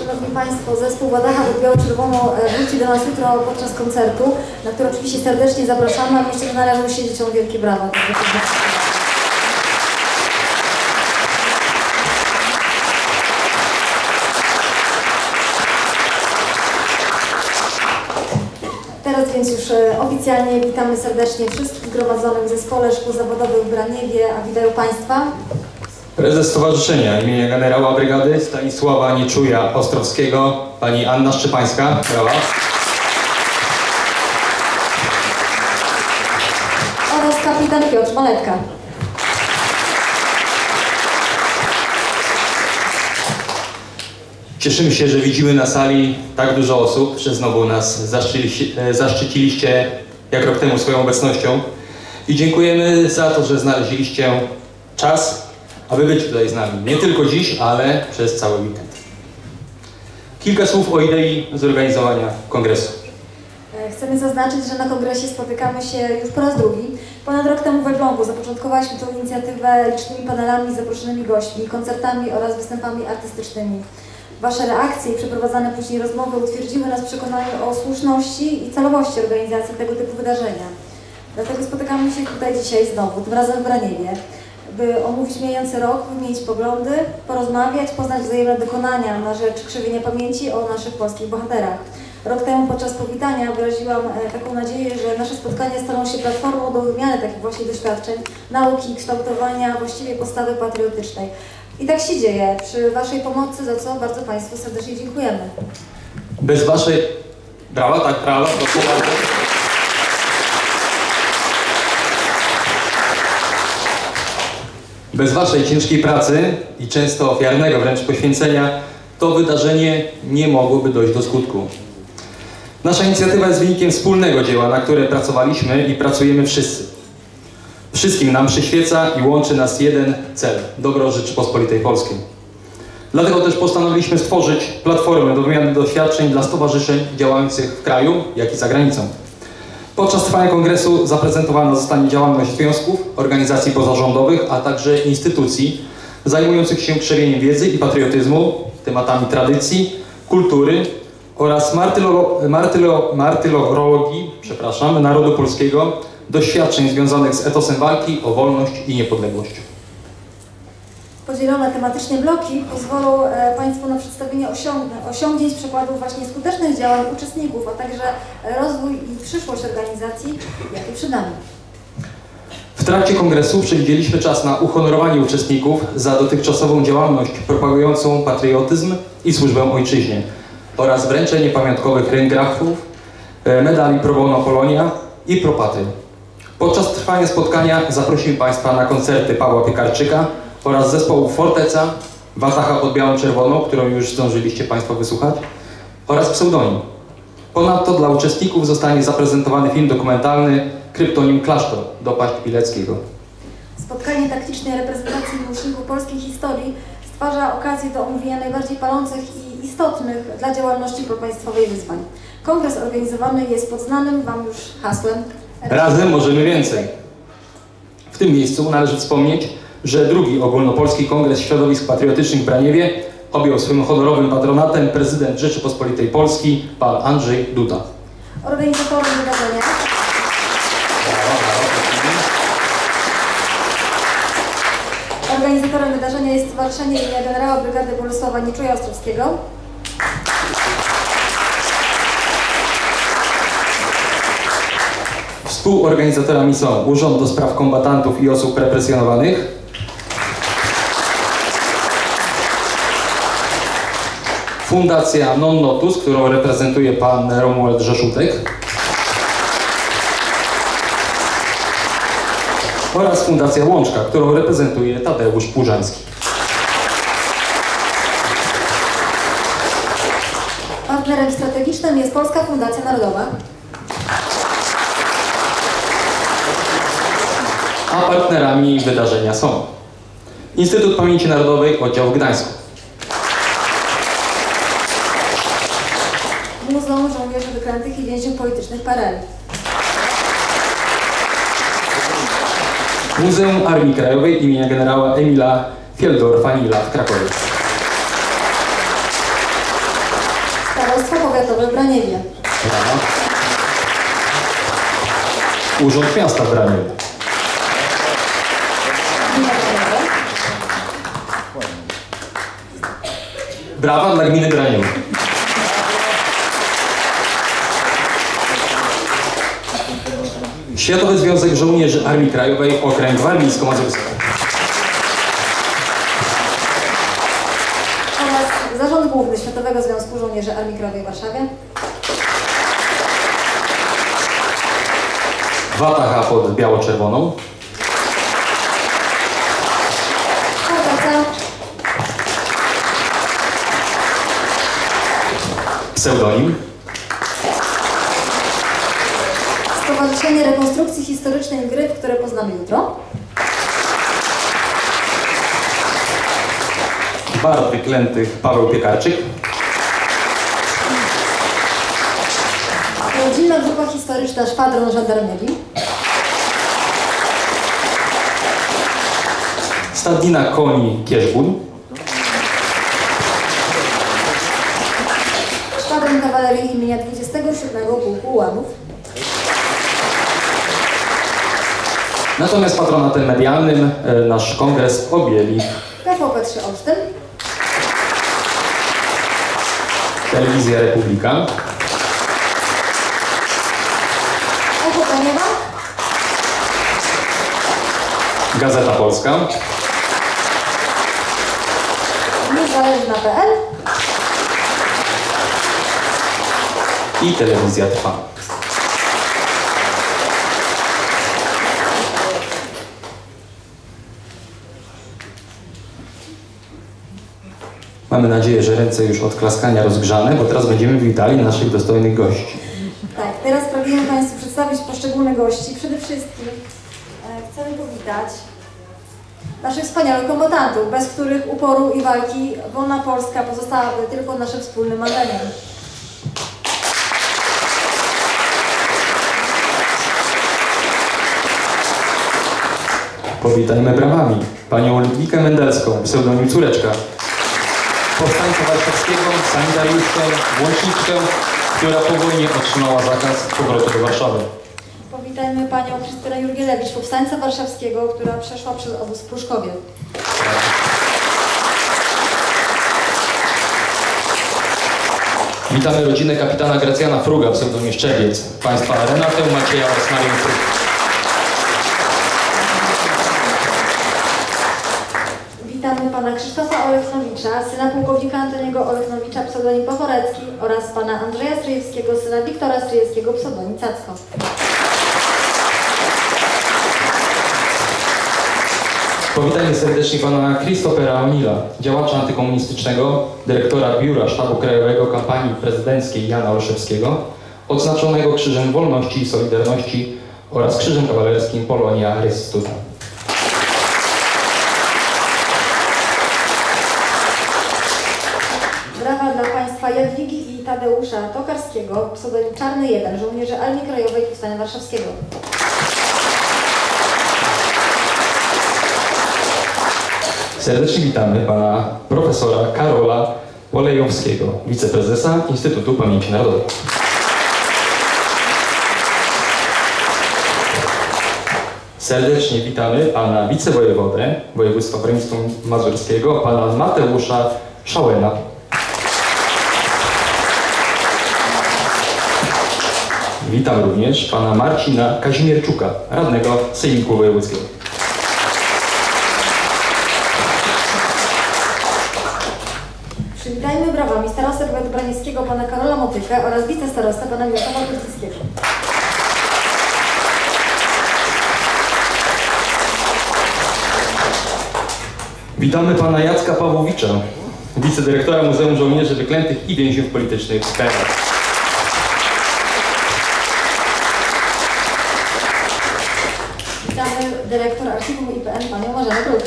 Szanowni Państwo, zespół Wadacha Biało-Czerwono wróci do nas jutro podczas koncertu, na który oczywiście serdecznie zapraszamy, a myślę, że należą się dzieciom wielkie brawa. Teraz więc już oficjalnie witamy serdecznie wszystkich zgromadzonych w Zespole Szkół Zawodowych w Braniewie, a witają Państwa prezes Stowarzyszenia imienia generała brygady Stanisława Nieczuja Ostrowskiego, pani Anna Szczepańska. Brawa. Oraz kapitan Piotr Maletka. Cieszymy się, że widzimy na sali tak dużo osób, że znowu nas zaszczyciliście jak rok temu swoją obecnością i dziękujemy za to, że znaleźliście czas, aby być tutaj z nami. Nie tylko dziś, ale przez cały weekend. Kilka słów o idei zorganizowania kongresu. Chcemy zaznaczyć, że na kongresie spotykamy się już po raz drugi. Ponad rok temu w Elblągu zapoczątkowaliśmy tę inicjatywę licznymi panelami z zaproszonymi gośćmi, koncertami oraz występami artystycznymi. Wasze reakcje i przeprowadzane później rozmowy utwierdziły nas w przekonaniu o słuszności i celowości organizacji tego typu wydarzenia. Dlatego spotykamy się tutaj dzisiaj znowu, tym razem w Braniewie, by omówić mijający rok, wymienić poglądy, porozmawiać, poznać wzajemne dokonania na rzecz krzewienia pamięci o naszych polskich bohaterach. Rok temu podczas powitania wyraziłam taką nadzieję, że nasze spotkania staną się platformą do wymiany takich właśnie doświadczeń, nauki, kształtowania właściwej postawy patriotycznej. I tak się dzieje przy Waszej pomocy, za co bardzo Państwu serdecznie dziękujemy. Bez Waszej... Brawa, tak, brawa, proszę bardzo. Bez Waszej ciężkiej pracy i często ofiarnego wręcz poświęcenia to wydarzenie nie mogłoby dojść do skutku. Nasza inicjatywa jest wynikiem wspólnego dzieła, na które pracowaliśmy i pracujemy wszyscy. Wszystkim nam przyświeca i łączy nas jeden cel – dobro Rzeczypospolitej Polskiej. Dlatego też postanowiliśmy stworzyć platformę do wymiany doświadczeń dla stowarzyszeń działających w kraju, jak i za granicą. Podczas trwania kongresu zaprezentowana zostanie działalność związków, organizacji pozarządowych, a także instytucji zajmujących się krzewieniem wiedzy i patriotyzmu, tematami tradycji, kultury oraz martyrologii narodu polskiego, doświadczeń związanych z etosem walki o wolność i niepodległość. Podzielone tematycznie bloki pozwolą Państwu na przedstawienie osiągnięć, przykładów właśnie skutecznych działań uczestników, a także rozwój i przyszłość organizacji, jakie przed nami. W trakcie kongresu przewidzieliśmy czas na uhonorowanie uczestników za dotychczasową działalność propagującą patriotyzm i służbę ojczyźnie oraz wręczenie pamiątkowych ryngrafów, medali Pro Bono Polonia i Pro Patry. Podczas trwania spotkania zaprosimy Państwa na koncerty Pawła Piekarczyka oraz zespołu Forteca, Watacha pod Białą-Czerwoną, którą już zdążyliście Państwo wysłuchać, oraz Pseudonim. Ponadto dla uczestników zostanie zaprezentowany film dokumentalny Kryptonim Klasztor Dopaść Pileckiego. Spotkanie taktycznej reprezentacji miłośników polskiej historii stwarza okazję do omówienia najbardziej palących i istotnych dla działalności propaństwowej wyzwań. Kongres organizowany jest pod znanym Wam już hasłem Razem możemy więcej. W tym miejscu należy wspomnieć, że drugi ogólnopolski kongres środowisk patriotycznych w Braniewie objął swym honorowym patronatem prezydent Rzeczypospolitej Polski, pan Andrzej Duda. Organizatorem wydarzenia jest Stowarzyszenie imienia generała brygady Bolesława Nieczuja Ostrowskiego. Współorganizatorami są Urząd do Spraw Kombatantów i Osób Represjonowanych, Fundacja Non Notus, którą reprezentuje pan Romuald Rzeszutek, oraz Fundacja Łączka, którą reprezentuje Tadeusz Płużański. Partnerem strategicznym jest Polska Fundacja Narodowa. A partnerami wydarzenia są Instytut Pamięci Narodowej, oddział w Gdańsku, Muzeum Żołnierzy Wyklętych i Więźniów Politycznych PRL, Muzeum Armii Krajowej imienia generała Emila Fieldorfa-Nila w Krakowie, Powiatowe w Braniewie. Brawa. Urząd Miasta w Braniewie. Gmina Braniewo. Brawa dla gminy Braniewo. Światowy Związek Żołnierzy Armii Krajowej Okręg Warmińsko-Mazurski. Oraz Zarząd Główny Światowego Związku Żołnierzy Armii Krajowej w Warszawie. Wataha pod biało-czerwoną. Kartaca. Pseudonim. Stowarzyszenie Rekonstrukcji Historycznej Gryf, które poznamy jutro. Bard Wyklętych Paweł Piekarczyk. Rodzinna Grupa Historyczna Szwadron Żandarmerii. Stadnina Koni Kierzbun. Szwadron Kawalerii imienia 27 Pułku Ułanów. Natomiast patronatem medialnym nasz kongres objęli KVP 3 Olsztyn. Telewizja Republika, Echo Braniewa. Gazeta Polska, Niezależna.pl i Telewizja Trwa. Mamy nadzieję, że ręce już od klaskania rozgrzane, bo teraz będziemy witali naszych dostojnych gości. Tak, teraz pragniemy Państwu przedstawić poszczególnych gości. Przede wszystkim chcemy powitać naszych wspaniałych kombatantów, bez których uporu i walki wolna Polska pozostałaby tylko naszym wspólnym marzeniem. Powitajmy brawami panią Ludwikę Mendelską, pseudonim Córeczka, powstańca warszawskiego, sanitariuszkę, łączniczkę, która po wojnie otrzymała zakaz powrotu do Warszawy. Powitajmy panią Krystynę Jurgielewicz, powstańca warszawskiego, która przeszła przez obóz w Pruszkowie. Witamy rodzinę kapitana Gracjana Fruga, pseudonim Szczebiec, państwa Renatę, Macieja oraz Marię Frug. Witamy pana Krzysztofa Olechnowicza, syna pułkownika Antoniego Olechnowicza, pseudonim Pochorecki, oraz pana Andrzeja Stryjewskiego, syna Wiktora Stryjewskiego, pseudonim Cacko. Powitajmy serdecznie pana Christophera O'Neilla, działacza antykomunistycznego, dyrektora Biura Sztabu Krajowego Kampanii Prezydenckiej Jana Olszewskiego, odznaczonego Krzyżem Wolności i Solidarności oraz Krzyżem Kawalerskim Polonia Restituta. Brawa dla państwa Jadwigi i Tadeusza Tokarskiego, pseudonim Czarny 1, żołnierzy Armii Krajowej Powstania Warszawskiego. Serdecznie witamy pana profesora Karola Olejowskiego, wiceprezesa Instytutu Pamięci Narodowej. Serdecznie witamy pana wicewojewodę województwa warmińsko-mazurskiego, pana Mateusza Szałena. Witam również pana Marcina Kazimierczuka, radnego Sejmiku Wojewódzkiego. Przywitajmy brawami starostę powiatu branieckiego pana Karola Motykę oraz wicestarostę pana Mirosława Kuczyckiego. Witamy pana Jacka Pawłowicza, wicedyrektora Muzeum Żołnierzy Wyklętych i Więźniów Politycznych z PRL. Witamy dyrektor Archiwum IPN panią Marzenę Kruk.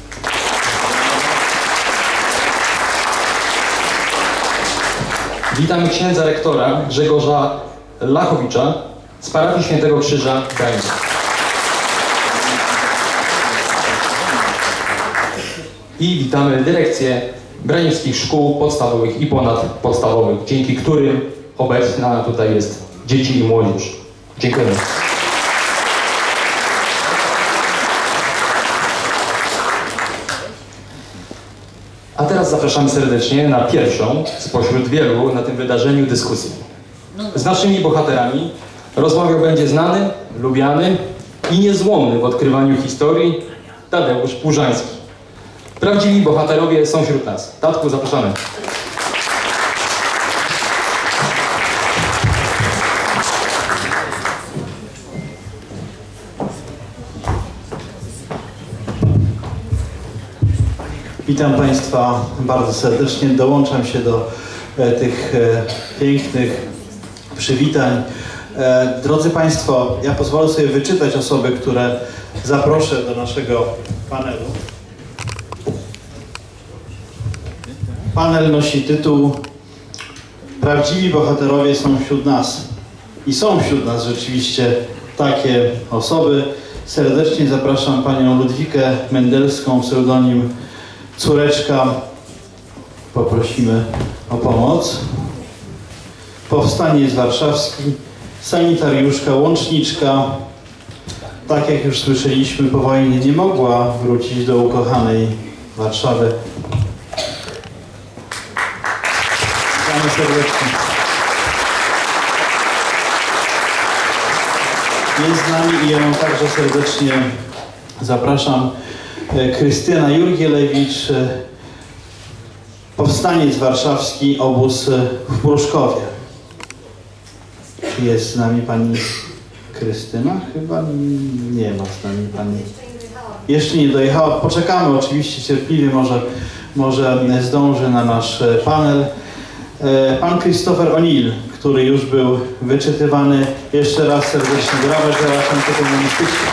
Witamy księdza rektora Grzegorza Lachowicza z parafii Świętego Krzyża w Gdańsku. I witamy dyrekcję braniewskich szkół podstawowych i ponadpodstawowych, dzięki którym obecna tutaj jest dzieci i młodzież. Dziękujemy. A teraz zapraszamy serdecznie na pierwszą spośród wielu na tym wydarzeniu dyskusję. Z naszymi bohaterami rozmawiał będzie znany, lubiany i niezłomny w odkrywaniu historii Tadeusz Płużański. Prawdziwi bohaterowie są wśród nas. Tatku, zapraszamy. Witam Państwa bardzo serdecznie. Dołączam się do tych pięknych przywitań. Drodzy Państwo, ja pozwolę sobie wyczytać osoby, które zaproszę do naszego panelu. Panel nosi tytuł Prawdziwi bohaterowie są wśród nas. I są wśród nas rzeczywiście takie osoby. Serdecznie zapraszam Panią Ludwikę Mendelską, pseudonim Córeczka. Poprosimy o pomoc. Powstaniec warszawski, sanitariuszka, łączniczka. Tak jak już słyszeliśmy, po wojnie nie mogła wrócić do ukochanej Warszawy. Witamy serdecznie. Jest z nami i ja ją także serdecznie zapraszam. Krystyna Jurgielewicz, powstaniec warszawski, obóz w Pruszkowie. Czy jest z nami pani Krystyna? Chyba nie ma z nami pani. Jeszcze nie dojechała. Poczekamy oczywiście cierpliwie, może zdąży na nasz panel. Pan Christopher O'Neill, który już był wyczytywany. Jeszcze raz serdecznie brawa działaczom antykomunistycznym.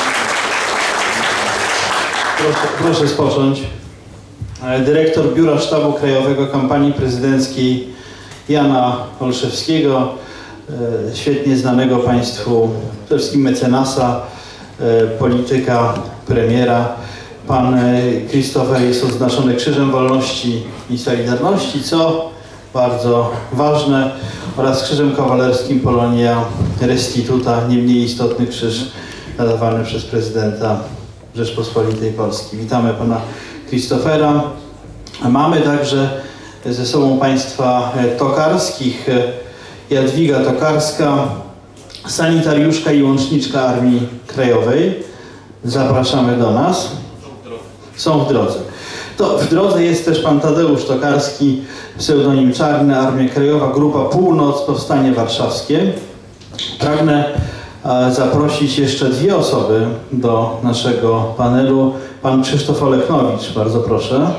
Proszę spocząć. Dyrektor Biura Sztabu Krajowego Kampanii Prezydenckiej Jana Olszewskiego, świetnie znanego Państwu przede wszystkim mecenasa, polityka, premiera. Pan Christopher jest odznaczony Krzyżem Wolności i Solidarności, co bardzo ważne, oraz Krzyżem Kawalerskim Polonia Restituta, nie mniej istotny krzyż nadawany przez prezydenta Rzeczpospolitej Polskiej. Witamy pana Christophera. Mamy także ze sobą państwa tokarskich. Jadwiga Tokarska, sanitariuszka i łączniczka Armii Krajowej. Zapraszamy do nas. Są w drodze. To w drodze jest też pan Tadeusz Tokarski, pseudonim Czarny, Armia Krajowa, Grupa Północ, Powstanie Warszawskie. Pragnę zaprosić jeszcze dwie osoby do naszego panelu. Pan Krzysztof Olechnowicz, bardzo proszę.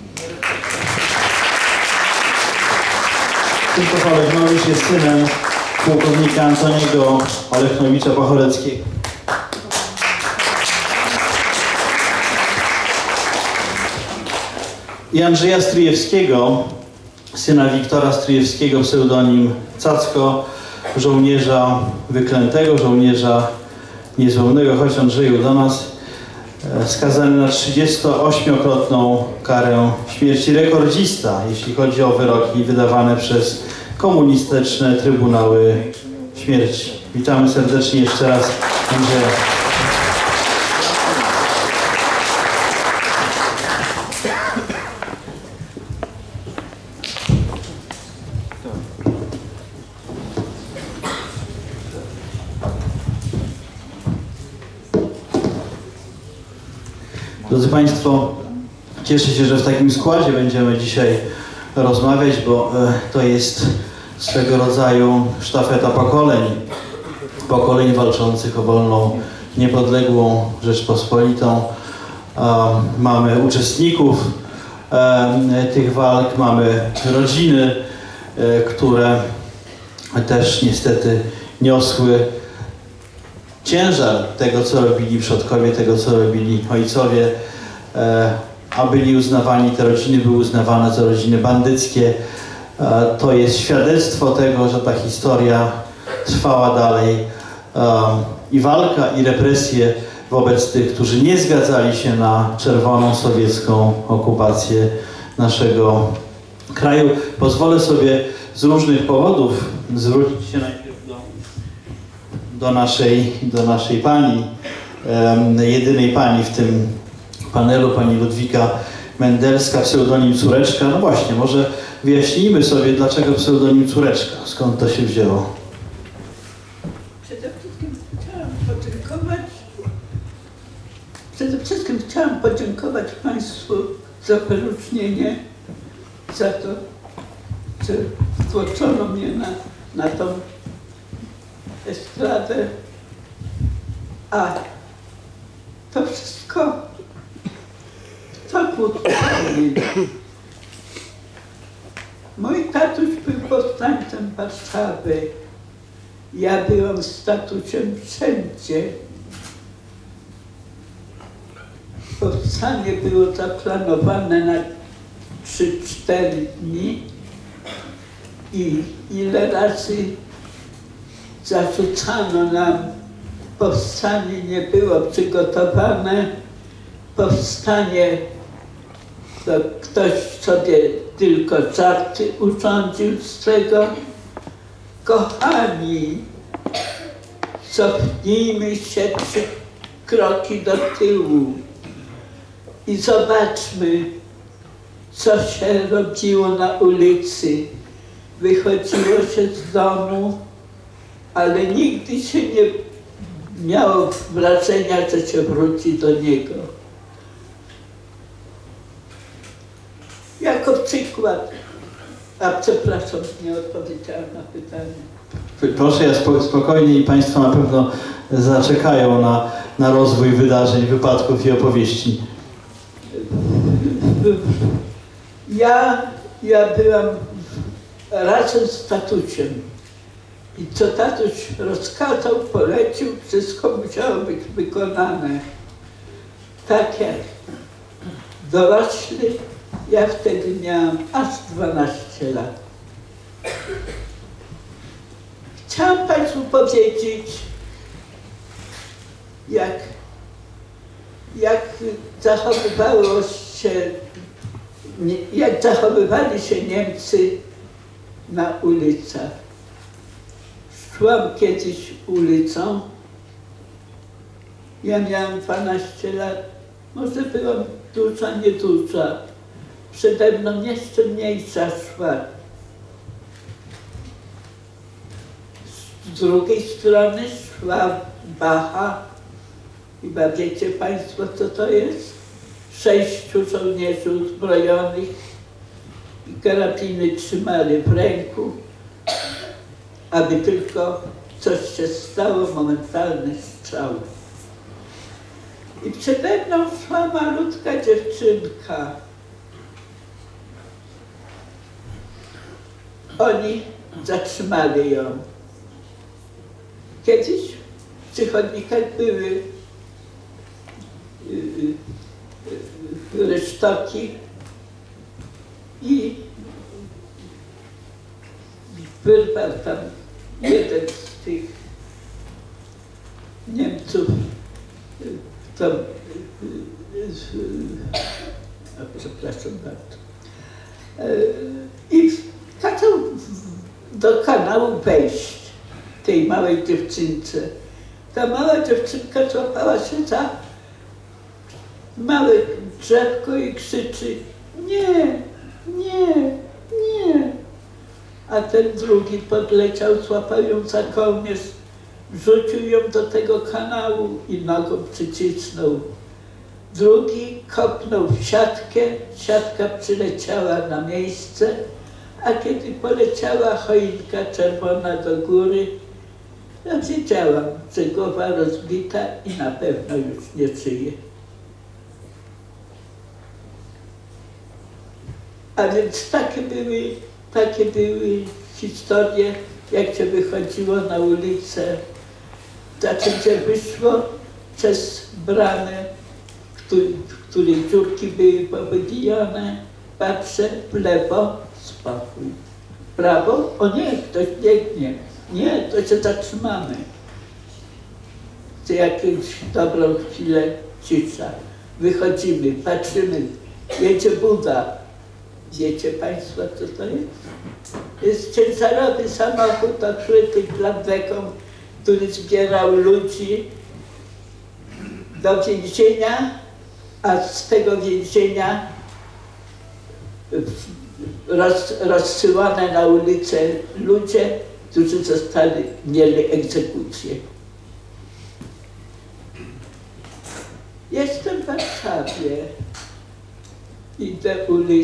Krzysztof Olechnowicz jest synem pułkownika Antoniego Olechnowicza-Pachoreckiego. I Andrzeja Stryjewskiego, syna Wiktora Stryjewskiego, pseudonim Cacko, żołnierza wyklętego, żołnierza niezłomnego. Chodź Andrzeju do nas. Skazany na 38-krotną karę śmierci, rekordzista, jeśli chodzi o wyroki wydawane przez komunistyczne trybunały śmierci. Witamy serdecznie jeszcze raz Andrzeja. Drodzy Państwo, cieszę się, że w takim składzie będziemy dzisiaj rozmawiać, bo to jest swego rodzaju sztafeta pokoleń walczących o wolną, niepodległą Rzeczpospolitą. Mamy uczestników tych walk, mamy rodziny, które też niestety niosły ciężar tego, co robili przodkowie, tego, co robili ojcowie, a byli uznawani, te rodziny były uznawane za rodziny bandyckie. To jest świadectwo tego, że ta historia trwała dalej i walka, i represje wobec tych, którzy nie zgadzali się na czerwoną sowiecką okupację naszego kraju. Pozwolę sobie z różnych powodów zwrócić się najpierw do naszej pani, jedynej pani w tym panelu, pani Ludwika Mendelska, pseudonim Córeczka. No właśnie, może wyjaśnijmy sobie, dlaczego pseudonim Córeczka, skąd to się wzięło. Przede wszystkim chciałam podziękować Państwu za wyróżnienie, za to, że wtłoczono mnie na tą estradę. A to wszystko to było wspomnienie. Mój tatuś był powstańcem Warszawy. Ja byłam statusem wszędzie. Powstanie było zaplanowane na 3-4 dni i ile razy zarzucano nam, powstanie nie było przygotowane, powstanie to ktoś sobie tylko żarty urządził z tego. Kochani, cofnijmy się 3 kroki do tyłu i zobaczmy, co się robiło na ulicy. Wychodziło się z domu, ale nigdy się nie miało wrażenia, że się wróci do niego. Jako przykład, a przepraszam, nie odpowiedziałam na pytanie. Proszę, ja spokojnie i Państwo na pewno zaczekają na rozwój wydarzeń, wypadków i opowieści. Ja byłam razem z tatusiem i co tatuś rozkazał, polecił, wszystko musiało być wykonane. Tak jak dorośli, ja wtedy miałam aż 12 lat. Chciałam Państwu powiedzieć, jak zachowywali się Niemcy na ulicach. Szłam kiedyś ulicą, ja miałam 12 lat, może byłam duża, nieduża. Przede mną jeszcze mniejsza szła. Z drugiej strony szła Bacha. Chyba wiecie Państwo, co to jest? 6 żołnierzy uzbrojonych i karabiny trzymali w ręku, aby tylko coś się stało, momentalny strzał. I przede mną szła malutka dziewczynka. Oni zatrzymali ją. Kiedyś przy chodnikach były resztoki i wyrwał tam jeden z tych Niemców, to, przepraszam bardzo, i kazał do kanału wejść tej małej dziewczynce. Ta mała dziewczynka złapała się za małe drzewko i krzyczy: nie, nie, nie. A ten drugi podleciał, złapał ją za kołnierz, wrzucił ją do tego kanału i nogą przycisnął. Drugi kopnął w siatkę, siatka przyleciała na miejsce, a kiedy poleciała choinka czerwona do góry, ja wiedziałam, że głowa rozbita i na pewno już nie żyje. A więc takie były historie, jak się wychodziło na ulicę. Znaczy się wyszło przez bramę, w której dziurki były powybijane. Patrzę w lewo, spokój. W prawo, o nie, ktoś biegnie. Nie, to się zatrzymamy. Co jakąś dobrą chwilę cisza. Wychodzimy, patrzymy, jedzie Buda. Wiecie Państwo, co to jest? Jest ciężarowy samochód okryty plandeką, który zbierał ludzi do więzienia, a z tego więzienia rozsyłane na ulicę ludzie, którzy mieli egzekucję. Jestem w Warszawie. Idę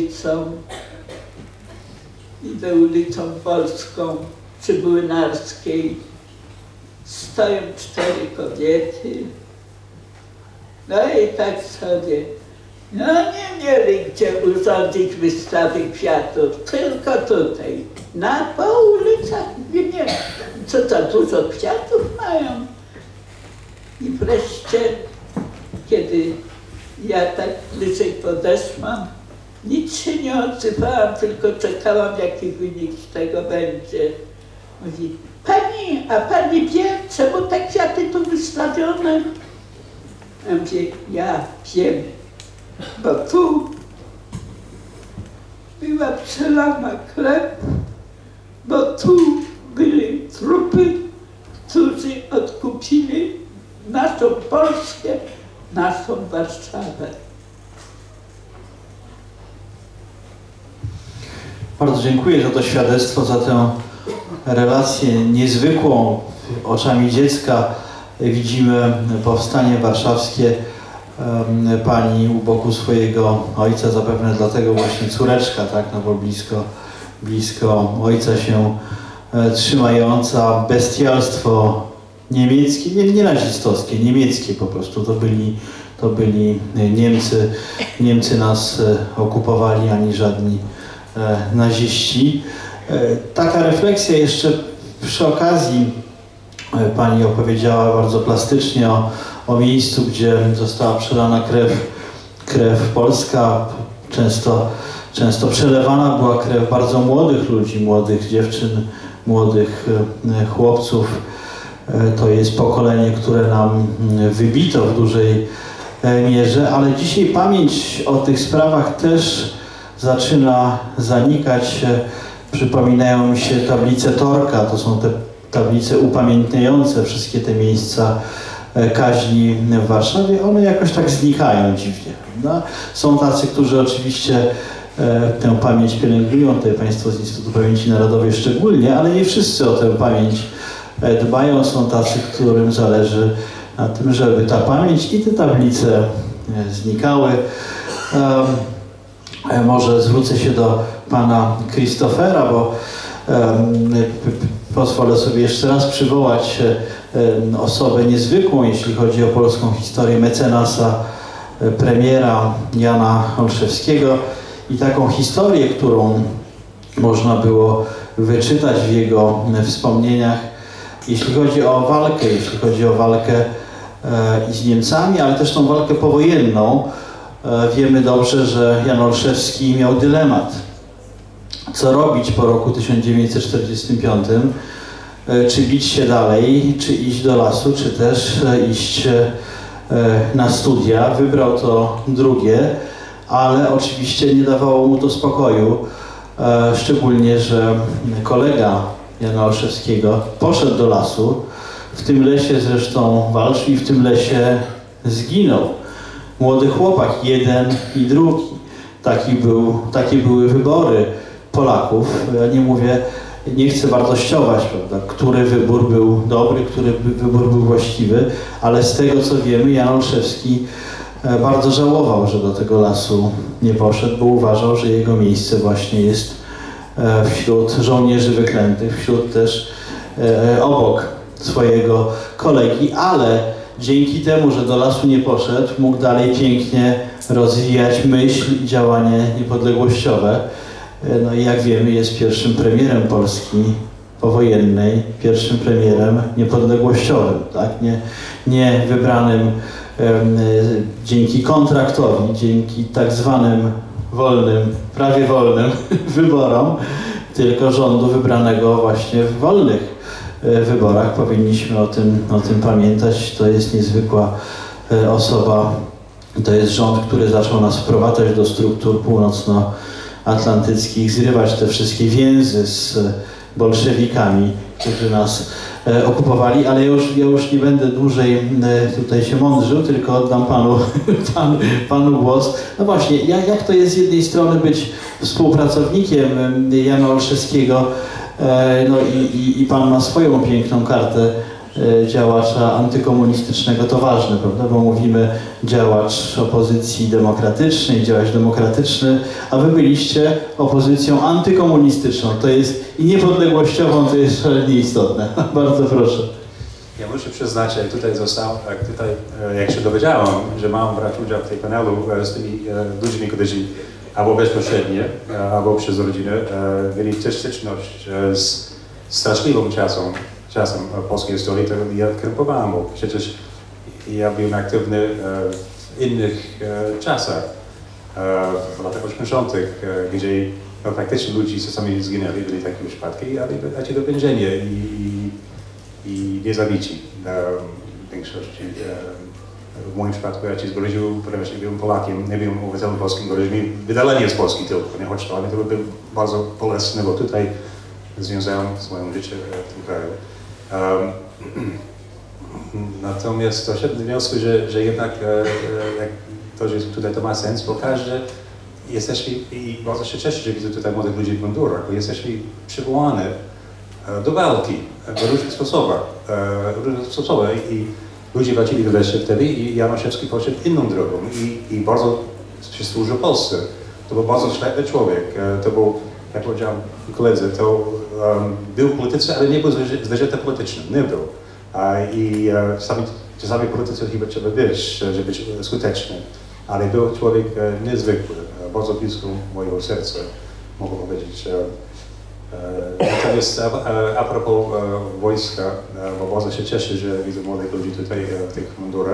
ulicą Polską przy Młynarskiej. Stoją 4 kobiety. No i tak sobie, no nie mieli gdzie urządzić wystawy kwiatów, tylko tutaj. Po ulicach nie wiem, co za dużo kwiatów mają. I wreszcie, kiedy ja tak bliżej podeszłam, nic się nie odzywałam, tylko czekałam, jaki wynik z tego będzie. Mówi, pani, a pani wie, czemu te kwiaty tu wystawione? Ja mówię, ja wiem, bo tu była przelana krew, bo tu byli trupy, którzy odkupili naszą Polskę, naszą Warszawę. Bardzo dziękuję za to świadectwo, za tę relację niezwykłą. Oczami dziecka widzimy powstanie warszawskie pani u boku swojego ojca, zapewne dlatego właśnie córeczka, tak, no bo blisko ojca się trzymająca. Bestialstwo niemieckie, nie nazistowskie, niemieckie po prostu, to byli Niemcy. Niemcy nas okupowali, ani żadni naziści. Taka refleksja jeszcze przy okazji. Pani opowiedziała bardzo plastycznie o miejscu, gdzie została przelana krew polska. Często przelewana była krew bardzo młodych ludzi, młodych dziewczyn, młodych chłopców. To jest pokolenie, które nam wybito w dużej mierze, ale dzisiaj pamięć o tych sprawach też zaczyna zanikać. Przypominają mi się tablice Torka, to są te tablice upamiętniające wszystkie te miejsca kaźni w Warszawie. One jakoś tak znikają dziwnie. No, są tacy, którzy oczywiście tę pamięć pielęgnują, tutaj Państwo z Instytutu Pamięci Narodowej szczególnie, ale nie wszyscy o tę pamięć dbają. Są tacy, którym zależy na tym, żeby ta pamięć i te tablice znikały. Może zwrócę się do pana Christophera, bo pozwolę sobie jeszcze raz przywołać osobę niezwykłą, jeśli chodzi o polską historię, mecenasa, premiera Jana Olszewskiego i taką historię, którą można było wyczytać w jego wspomnieniach, jeśli chodzi o walkę i z Niemcami, ale też tą walkę powojenną. Wiemy dobrze, że Jan Olszewski miał dylemat, co robić po roku 1945, czy bić się dalej, czy iść do lasu, czy też iść na studia. Wybrał to drugie, ale oczywiście nie dawało mu to spokoju, szczególnie, że kolega Jana Olszewskiego poszedł do lasu, w tym lesie zresztą walczył i w tym lesie zginął. Młody chłopak, jeden i drugi. Takie były wybory Polaków. Ja nie mówię, nie chcę wartościować, prawda, który wybór był dobry, który wybór był właściwy, ale z tego co wiemy, Jan Olszewski bardzo żałował, że do tego lasu nie poszedł, bo uważał, że jego miejsce właśnie jest wśród żołnierzy wyklętych, wśród też obok swojego kolegi, ale dzięki temu, że do lasu nie poszedł, mógł dalej pięknie rozwijać myśl i działanie niepodległościowe. No i jak wiemy, jest pierwszym premierem Polski powojennej, pierwszym premierem niepodległościowym, tak? Nie wybranym dzięki kontraktowi, dzięki tak zwanym wolnym, prawie wolnym wyborom, tylko rządu wybranego właśnie w wolnych wyborach. Powinniśmy o tym pamiętać. To jest niezwykła osoba. To jest rząd, który zaczął nas wprowadzać do struktur atlantyckich, zrywać te wszystkie więzy z bolszewikami, którzy nas okupowali, ale ja już nie będę dłużej tutaj się mądrzył, tylko oddam panu głos. No właśnie, jak to jest z jednej strony być współpracownikiem Jana Olszewskiego, no i pan ma swoją piękną kartę działacza antykomunistycznego, to ważne, prawda, bo mówimy działacz opozycji demokratycznej, działacz demokratyczny, a wy byliście opozycją antykomunistyczną, to jest i niepodległościową, to jest szalenie istotne. Bardzo proszę. Ja muszę przyznać, jak się dowiedziałem, że mam brać udział w tej panelu z tymi ludźmi, którzy albo bezpośrednio, albo przez rodzinę mieli też styczność z straszliwym czasem polskiej historii, to ja krępowałem, bo przecież ja byłem aktywny w innych czasach, w latach 80., gdzie no, praktycznie ludzie czasami zginęli, byli takie przypadki, ale dać do więzienia i nie zabici. W większości, w moim przypadku ja się zgroził, ponieważ nie byłem Polakiem, nie byłem obywatelem polskim, groził mi wydalenie z Polski tylko, nie choć to, ale to by bardzo bolesne, bo tutaj związałem swoje życie w tym kraju. Natomiast doszedłem do wniosku, że jednak to, że tutaj to ma sens, bo każdy jesteśmy, i bardzo się cieszę, że widzę tutaj młodych ludzi w mundurach, bo jesteśmy przywołani do walki w różnych sposobach. I ludzie walczyli do wreszcie wtedy i Jan Olszewski poszedł inną drogą i bardzo się służył Polsce. To był bardzo świetny człowiek. To był, jak powiedziałem koledzy, to był politycy, ale nie był zwierzęta politycznym, nie był. I czasami politycy chyba trzeba być, żeby być skuteczny, ale był człowiek niezwykły, bardzo blisko mojego serca, mogę powiedzieć. Natomiast a propos wojska, bo bardzo się cieszę, że widzę młodych ludzi tutaj w tych mundurach.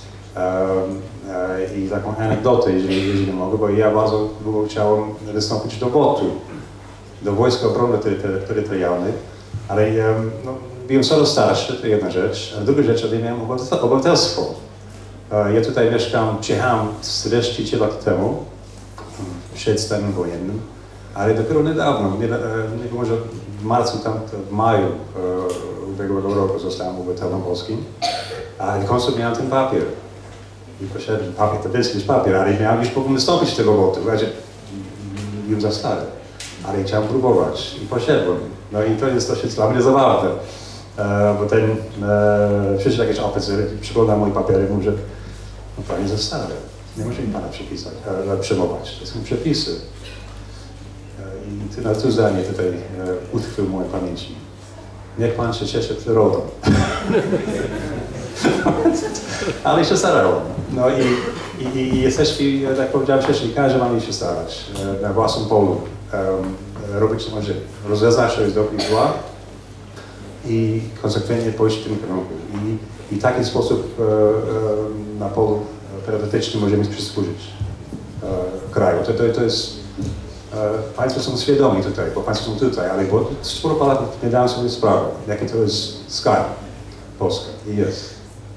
I taką anegdotę, jeżeli mogę, bo ja bardzo długo chciałem wystąpić do WOT-u, do Wojsk Obrony Terytorialnej, ale no, byłem coraz starszy, to jedna rzecz, a druga rzecz, że miałem obywatelstwo. Ja tutaj mieszkam, przyjechałem 43 lat temu, przed stanem wojennym, ale dopiero niedawno, może w marcu, w maju ubiegłego roku zostałem obywatelem polskim, a w końcu miałem ten papier. I poszedłem, papier to więcej niż papier, ale miałem już powinien wystąpić z tego WOT-u, byłem za stary, ale chciałem próbować i poszedłem. No i to jest dosyć dla mnie zabawne, bo ten przyszedł jakiś oficer, przyglądał moje papiery i mówi, że no pan jest za stary, nie muszę mi pana przyjmować, to są przepisy. I na to zdanie tutaj utkwił w mojej pamięci. Niech pan się cieszy przyrodą. Ale się starałem. No i jesteśmy, jak powiedziałem wcześniej, każdy ma się starać na własnym polu. Robić co może, rozwiązać się z dobrych zła i konsekwentnie pójść w tym kierunku. I w taki sposób na polu patriotycznym możemy przysłużyć kraju. To jest Państwo są świadomi tutaj, bo Państwo są tutaj, ale bo sporo Polaków nie dają sobie sprawy, jakie to jest skarb Polska i jest.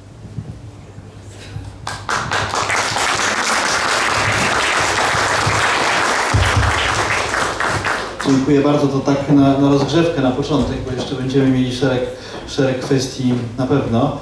Dziękuję bardzo, to tak na rozgrzewkę, na początek, bo jeszcze będziemy mieli szereg kwestii na pewno.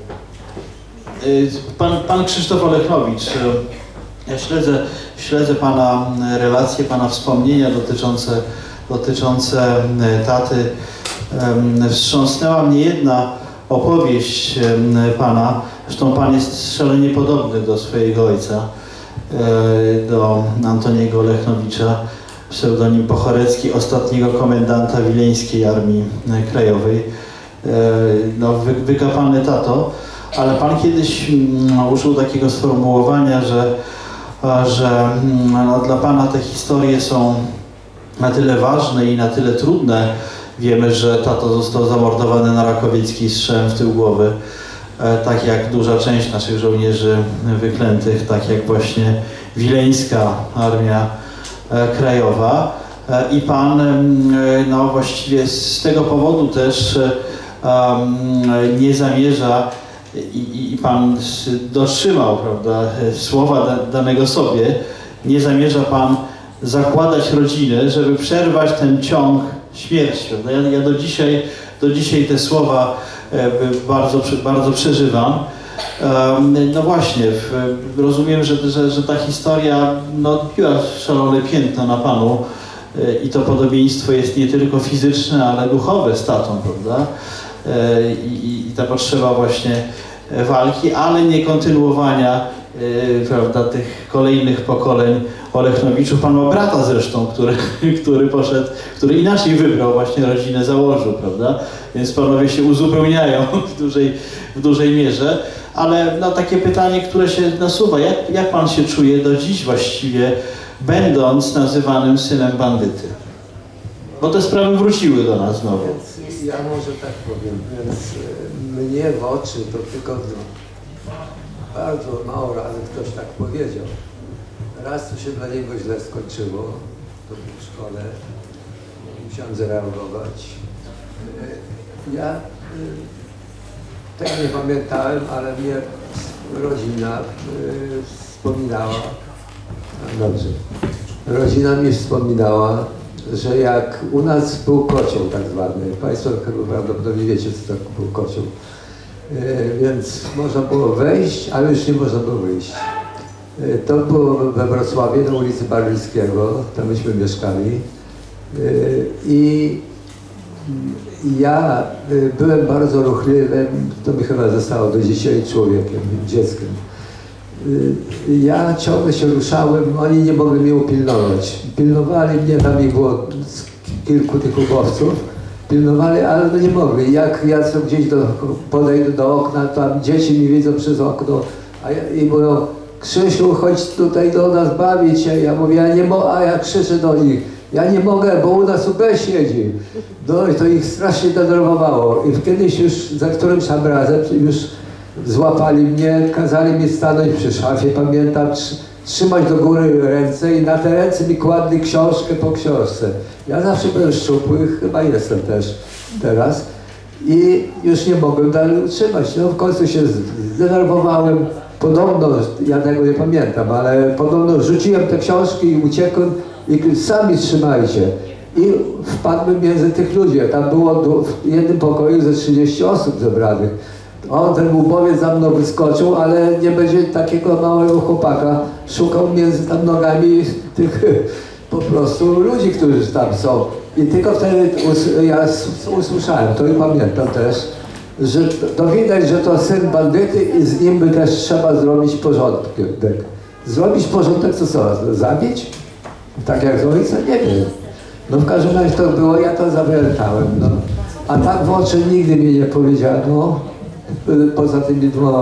Pan Krzysztof Olechnowicz, ja śledzę Pana relacje, Pana wspomnienia dotyczące taty. Wstrząsnęła mnie jedna opowieść Pana, zresztą Pan jest szalenie podobny do swojego ojca, do Antoniego Olechnowicza, pseudonim Pochorecki, ostatniego komendanta Wileńskiej Armii Krajowej. No, wykapany tato, ale Pan kiedyś użył takiego sformułowania, że no, dla Pana te historie są na tyle ważne i na tyle trudne. Wiemy, że tato został zamordowany na Rakowieckiej strzałem w tył głowy, tak jak duża część naszych żołnierzy wyklętych, tak jak właśnie Wileńska Armia Krajowa. I Pan no, właściwie z tego powodu też nie zamierza i Pan dotrzymał, prawda, słowa danego sobie, nie zamierza Pan zakładać rodziny, żeby przerwać ten ciąg śmierci. Ja do dzisiaj te słowa bardzo przeżywam. No właśnie, rozumiem, że ta historia odbiła szalone piętno na Panu i to podobieństwo jest nie tylko fizyczne, ale duchowe z tatą, prawda? I ta potrzeba właśnie walki, ale nie kontynuowania, prawda, tych kolejnych pokoleń Olechnowiczów. Pan ma brata zresztą, który poszedł, który inaczej wybrał, właśnie rodzinę założył, prawda? Więc panowie się uzupełniają w dużej mierze. Ale no, takie pytanie, które się nasuwa, jak pan się czuje do dziś właściwie, będąc nazywanym synem bandyty? Bo te sprawy wróciły do nas znowu. Więc ja może tak powiem, więc mnie w oczy to tylko bardzo mało razy ktoś tak powiedział. Raz to się dla niego źle skończyło, to był w szkole, musiałem zareagować. Ja tego nie pamiętałem, ale mnie rodzina wspominała, dobrze, rodzina mi wspominała, że jak u nas był kocioł tak zwany, Państwo chyba prawdopodobnie wiecie, co to był kocioł, więc można było wejść, ale już nie można było wyjść. To było we Wrocławiu, na ulicy Barlickiego, tam myśmy mieszkali i ja byłem bardzo ruchliwym, to mi chyba zostało do dzisiaj człowiekiem, dzieckiem. Ja ciągle się ruszałem, oni nie mogli mnie upilnować. Pilnowali mnie, tam ich było kilku tych ubowców, pilnowali, ale no nie mogli. Jak ja gdzieś podejdę do okna, tam dzieci mi widzą przez okno i mówią: Krzysiu, chodź tutaj do nas bawić się. Ja mówię: ja nie mogę, a ja krzyczę do nich: ja nie mogę, bo u nas UB siedzi. No i to ich strasznie denerwowało. I kiedyś już, za którymś tam razem już złapali mnie, kazali mi stanąć przy szafie, pamiętam, trzymać do góry ręce i na te ręce mi kładli książkę po książce. Ja zawsze byłem szczupły, chyba jestem też teraz. I już nie mogłem dalej utrzymać. No w końcu się zdenerwowałem. Podobno, ja tego nie pamiętam, ale podobno rzuciłem te książki i uciekłem i sami trzymajcie. I wpadłem między tych ludzi. Tam było w jednym pokoju ze 30 osób zebranych. Ten ubowiec za mną wyskoczył, ale nie będzie takiego małego chłopaka. Szukał między tam nogami tych po prostu ludzi, którzy tam są. I tylko wtedy ja usłyszałem, to i pamiętam też, że to widać, że to syn bandyty i z nim by też trzeba zrobić porządek. Zrobić porządek to co? Zabić? Tak jak z ojca? Nie wiem. No w każdym razie to było, ja to zapamiętałem. No. A tak w oczy nigdy mi nie powiedziano, poza tymi dwoma.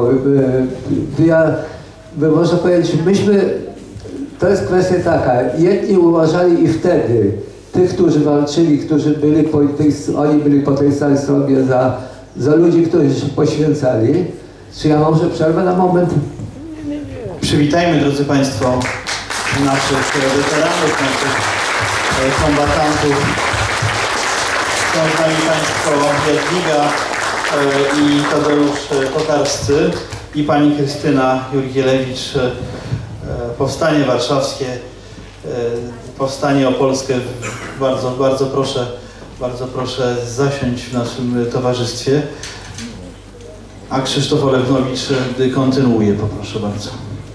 Można powiedzieć, to jest kwestia taka, jedni uważali i wtedy, tych, którzy walczyli, którzy byli oni byli po tej samej stronie za ludzi, którzy się poświęcali. Czy ja może przerwę na moment? Przywitajmy, drodzy Państwo, naszych weteranów, naszych kombatantów. Są z nami Państwo Jadwiga i Tadeusz Tokarscy i Pani Krystyna Jurgielewicz. Powstanie Warszawskie, Powstanie Opolskie. Bardzo proszę zasiąść w naszym towarzystwie. A Krzysztof Olechnowicz kontynuuje, poproszę bardzo.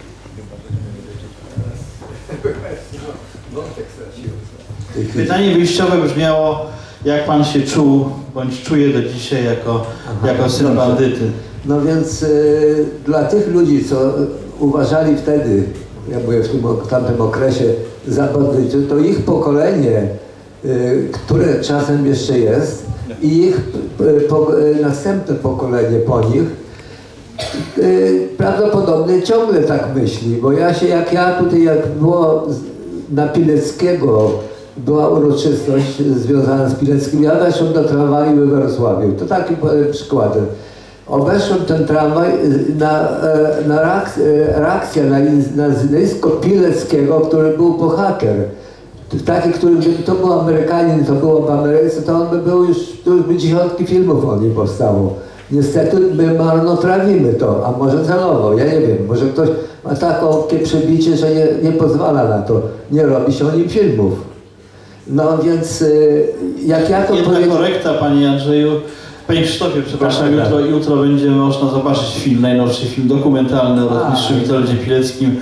Pytanie wyjściowe brzmiało: jak pan się czuł, bądź czuje do dzisiaj jako syn bandyty? No więc dla tych ludzi, co uważali wtedy, ja byłem w tamtym okresie, za bandytów, to ich pokolenie, które czasem jeszcze jest, i ich następne pokolenie po nich, prawdopodobnie ciągle tak myśli, bo jak było na Pileckiego, była uroczystość związana z Pileckim, ja weszłem do tramwaju we Wrocławiu, to taki przykładem. Obeszłem ten tramwaj na reakcję na nazwisko Pileckiego, który był bohater. Taki, który to był Amerykanin, to było w Ameryce, to on by był już by dziesiątki filmów o nim powstało. Niestety my marnotrawimy to, a może celowo, ja nie wiem, może ktoś ma takie przebicie, że nie pozwala na to. Nie robi się o nim filmów. No więc jak ja to Jedna korekta, Panie Andrzeju. Panie Krzysztofie, przepraszam, jutro będzie można zobaczyć film, najnowszy film dokumentalny o mistrzu Witoldzie Pileckim.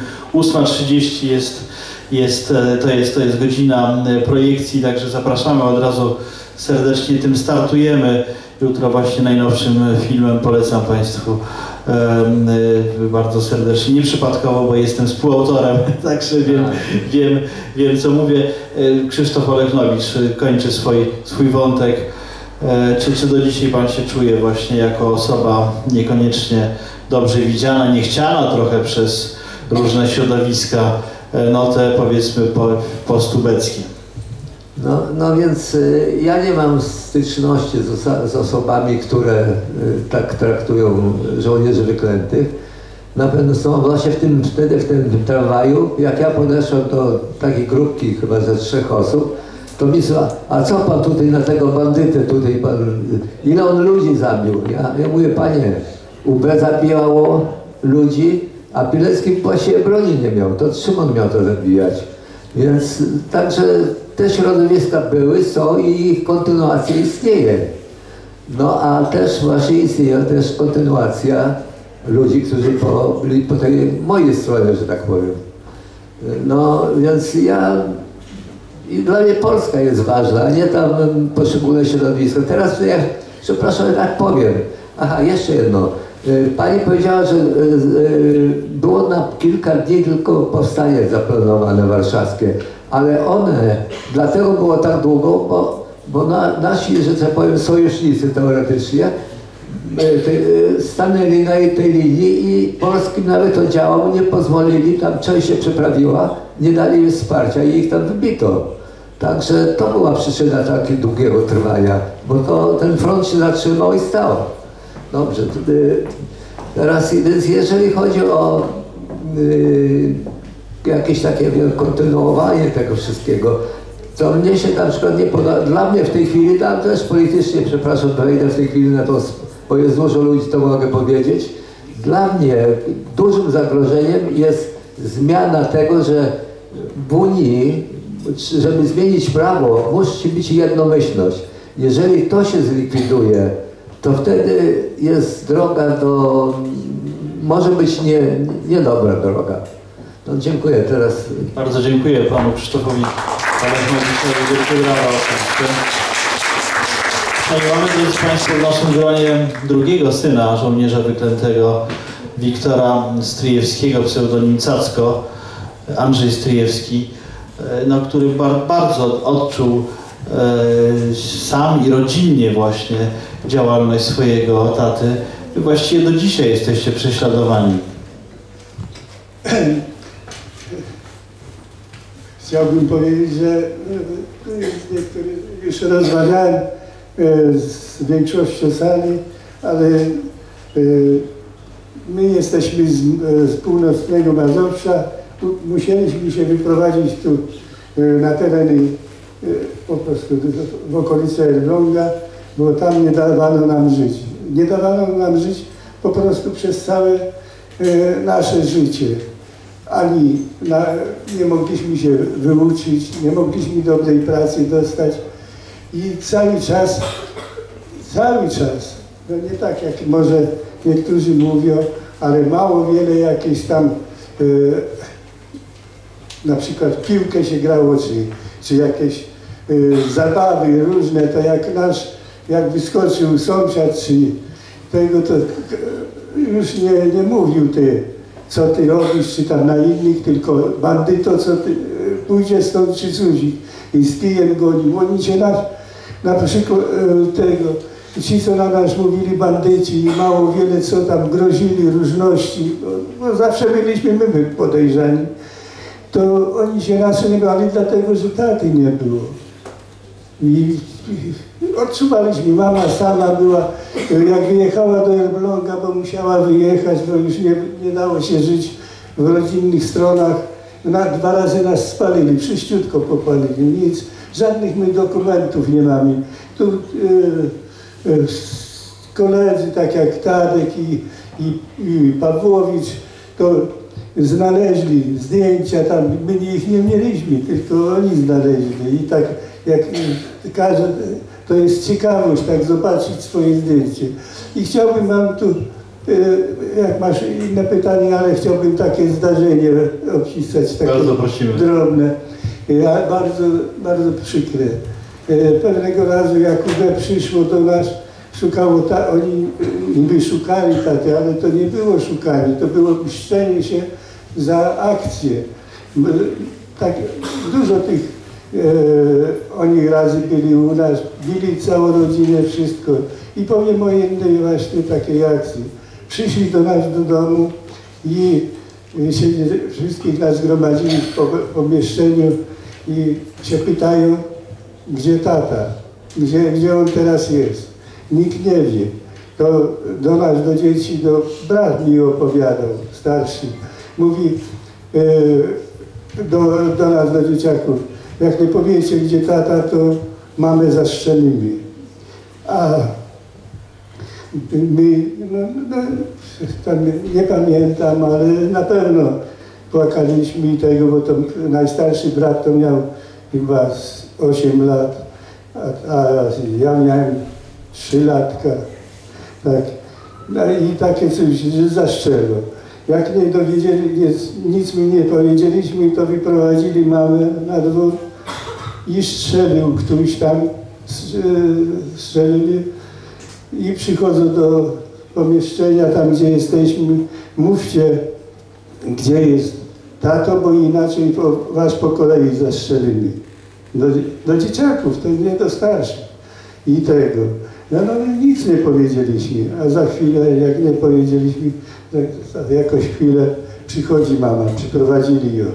8:30 to jest godzina projekcji, także zapraszamy od razu serdecznie, tym startujemy. Jutro właśnie najnowszym filmem polecam Państwu bardzo serdecznie. Nieprzypadkowo, bo jestem współautorem, także wiem co mówię. Krzysztof Olechnowicz kończy swój wątek. Czy do dzisiaj Pan się czuje właśnie jako osoba niekoniecznie dobrze widziana, niechciana trochę przez różne środowiska, no te powiedzmy postubeckie? No więc ja nie mam styczności z osobami, które tak traktują żołnierzy wyklętych. Na pewno są właśnie wtedy w tym tramwaju, jak ja podeszłem do takiej grupki chyba ze 3 osób, to mi słucha, a co pan tutaj na tego bandytę tutaj, pan, ile on ludzi zabił? Ja mówię, panie, UB zabijało ludzi, a Pilecki właściwie broni nie miał, to czym on miał to zabijać? Więc także te środowiska były, są i ich kontynuacja istnieje. No a też właśnie istnieje też kontynuacja ludzi, którzy byli po tej mojej stronie, że tak powiem. No więc i dla mnie Polska jest ważna, a nie tam poszczególne środowisko. Teraz ja, przepraszam, tak powiem. Aha, jeszcze jedno. Pani powiedziała, że było na kilka dni tylko powstanie zaplanowane warszawskie, ale one, dlatego było tak długo, bo nasi, że tak powiem, sojusznicy teoretycznie stanęli na tej linii i polskim nawet oddziałom nie pozwolili, tam część się przeprawiła, nie dali im wsparcia i ich tam wybito. Także to była przyczyna takiego długiego trwania, bo ten front się zatrzymał i stał. Dobrze, teraz więc jeżeli chodzi o jakieś takie kontynuowanie tego wszystkiego, to mnie się na przykład nie podoba. Dla mnie w tej chwili, tam też politycznie, przepraszam, wejdę w tej chwili na to, bo jest dużo ludzi, to mogę powiedzieć. Dla mnie dużym zagrożeniem jest zmiana tego, że w Unii, żeby zmienić prawo, musi być jednomyślność. Jeżeli to się zlikwiduje, to wtedy jest droga do... może być niedobra droga. No, dziękuję teraz. Bardzo dziękuję Panu Krzysztofowi Olechnowiczowi, wielkie brawa oczywiście. Mamy, drodzy Państwo, w naszym gronie drugiego syna żołnierza wyklętego, Wiktora Stryjewskiego, pseudonim Cacko, Andrzej Stryjewski, no, który bardzo odczuł sam i rodzinnie właśnie działalność swojego taty. Wy właściwie do dzisiaj jesteście prześladowani. Chciałbym powiedzieć, że już rozmawiałem z większością sali, ale my jesteśmy z północnego Mazowsza. Musieliśmy się wyprowadzić tu na tereny po prostu w okolicy Elbląga, bo tam nie dawano nam żyć. Nie dawano nam żyć po prostu przez całe nasze życie. Ani nie mogliśmy się wyuczyć, nie mogliśmy dobrej pracy dostać i cały czas, no nie tak jak może niektórzy mówią, ale mało wiele jakieś tam na przykład piłkę się grało, czy jakieś zabawy różne, to jak wyskoczył sąsiad, czy tego, to już nie mówił co ty robisz, czy tam na innych, tylko bandyto, co ty, pójdzie stąd, czy cudzik i z kijem gonił. Oni się na przykład ci, co na nas mówili bandyci i mało wiele, co tam grozili różności, bo zawsze byliśmy my podejrzani, to oni się nas nie bali, dlatego że taty nie było. I odczuwaliśmy, mama sama była, jak wyjechała do Elbląga, bo musiała wyjechać, bo już nie dało się żyć w rodzinnych stronach. 2 razy nas spalili, wszyściutko popalili, nic, żadnych my dokumentów nie mamy. Tu koledzy, tak jak Tadek i Pawłowicz, to znaleźli zdjęcia tam, my ich nie mieliśmy, tylko oni znaleźli i tak jak każdy, to jest ciekawość, tak zobaczyć swoje zdjęcie. I chciałbym wam tu, jak masz inne pytanie, ale chciałbym takie zdarzenie opisać, takie bardzo prosimy. Drobne, bardzo, bardzo przykre. Pewnego razu jak UB przyszło do nas, szukało, oni niby szukali taty, ale to nie było szukanie, to było mszczenie się za akcję. Tak, dużo tych oni razy byli u nas, bili całą rodzinę, wszystko. I powiem o jednej właśnie takiej akcji. Przyszli do nas do domu i się wszystkich nas zgromadzili w pomieszczeniu i się pytają, gdzie tata, gdzie on teraz jest. Nikt nie wie. To do nas, do dzieci, brat mi opowiadał, starszy. Mówi do nas, do dzieciaków, jak nie powiecie, gdzie tata, to mamę zastrzelimy. A my, tam nie pamiętam, ale na pewno płakaliśmy i tego, bo to najstarszy brat to miał chyba 8 lat, a ja miałem 3 latka. Tak. No i takie coś, że zastrzelą. Jak nie dowiedzieli, nic mi nie powiedzieliśmy, to wyprowadzili mamę na dwór i strzelił któryś tam, strzelili i przychodzą do pomieszczenia, tam gdzie jesteśmy, mówcie, gdzie jest tato, bo inaczej was po kolei zastrzelimy. Do dzieciaków, to nie do starszych i tego. No nic nie powiedzieliśmy, a za chwilę, jak nie powiedzieliśmy, jakoś chwilę przychodzi mama, przyprowadzili ją.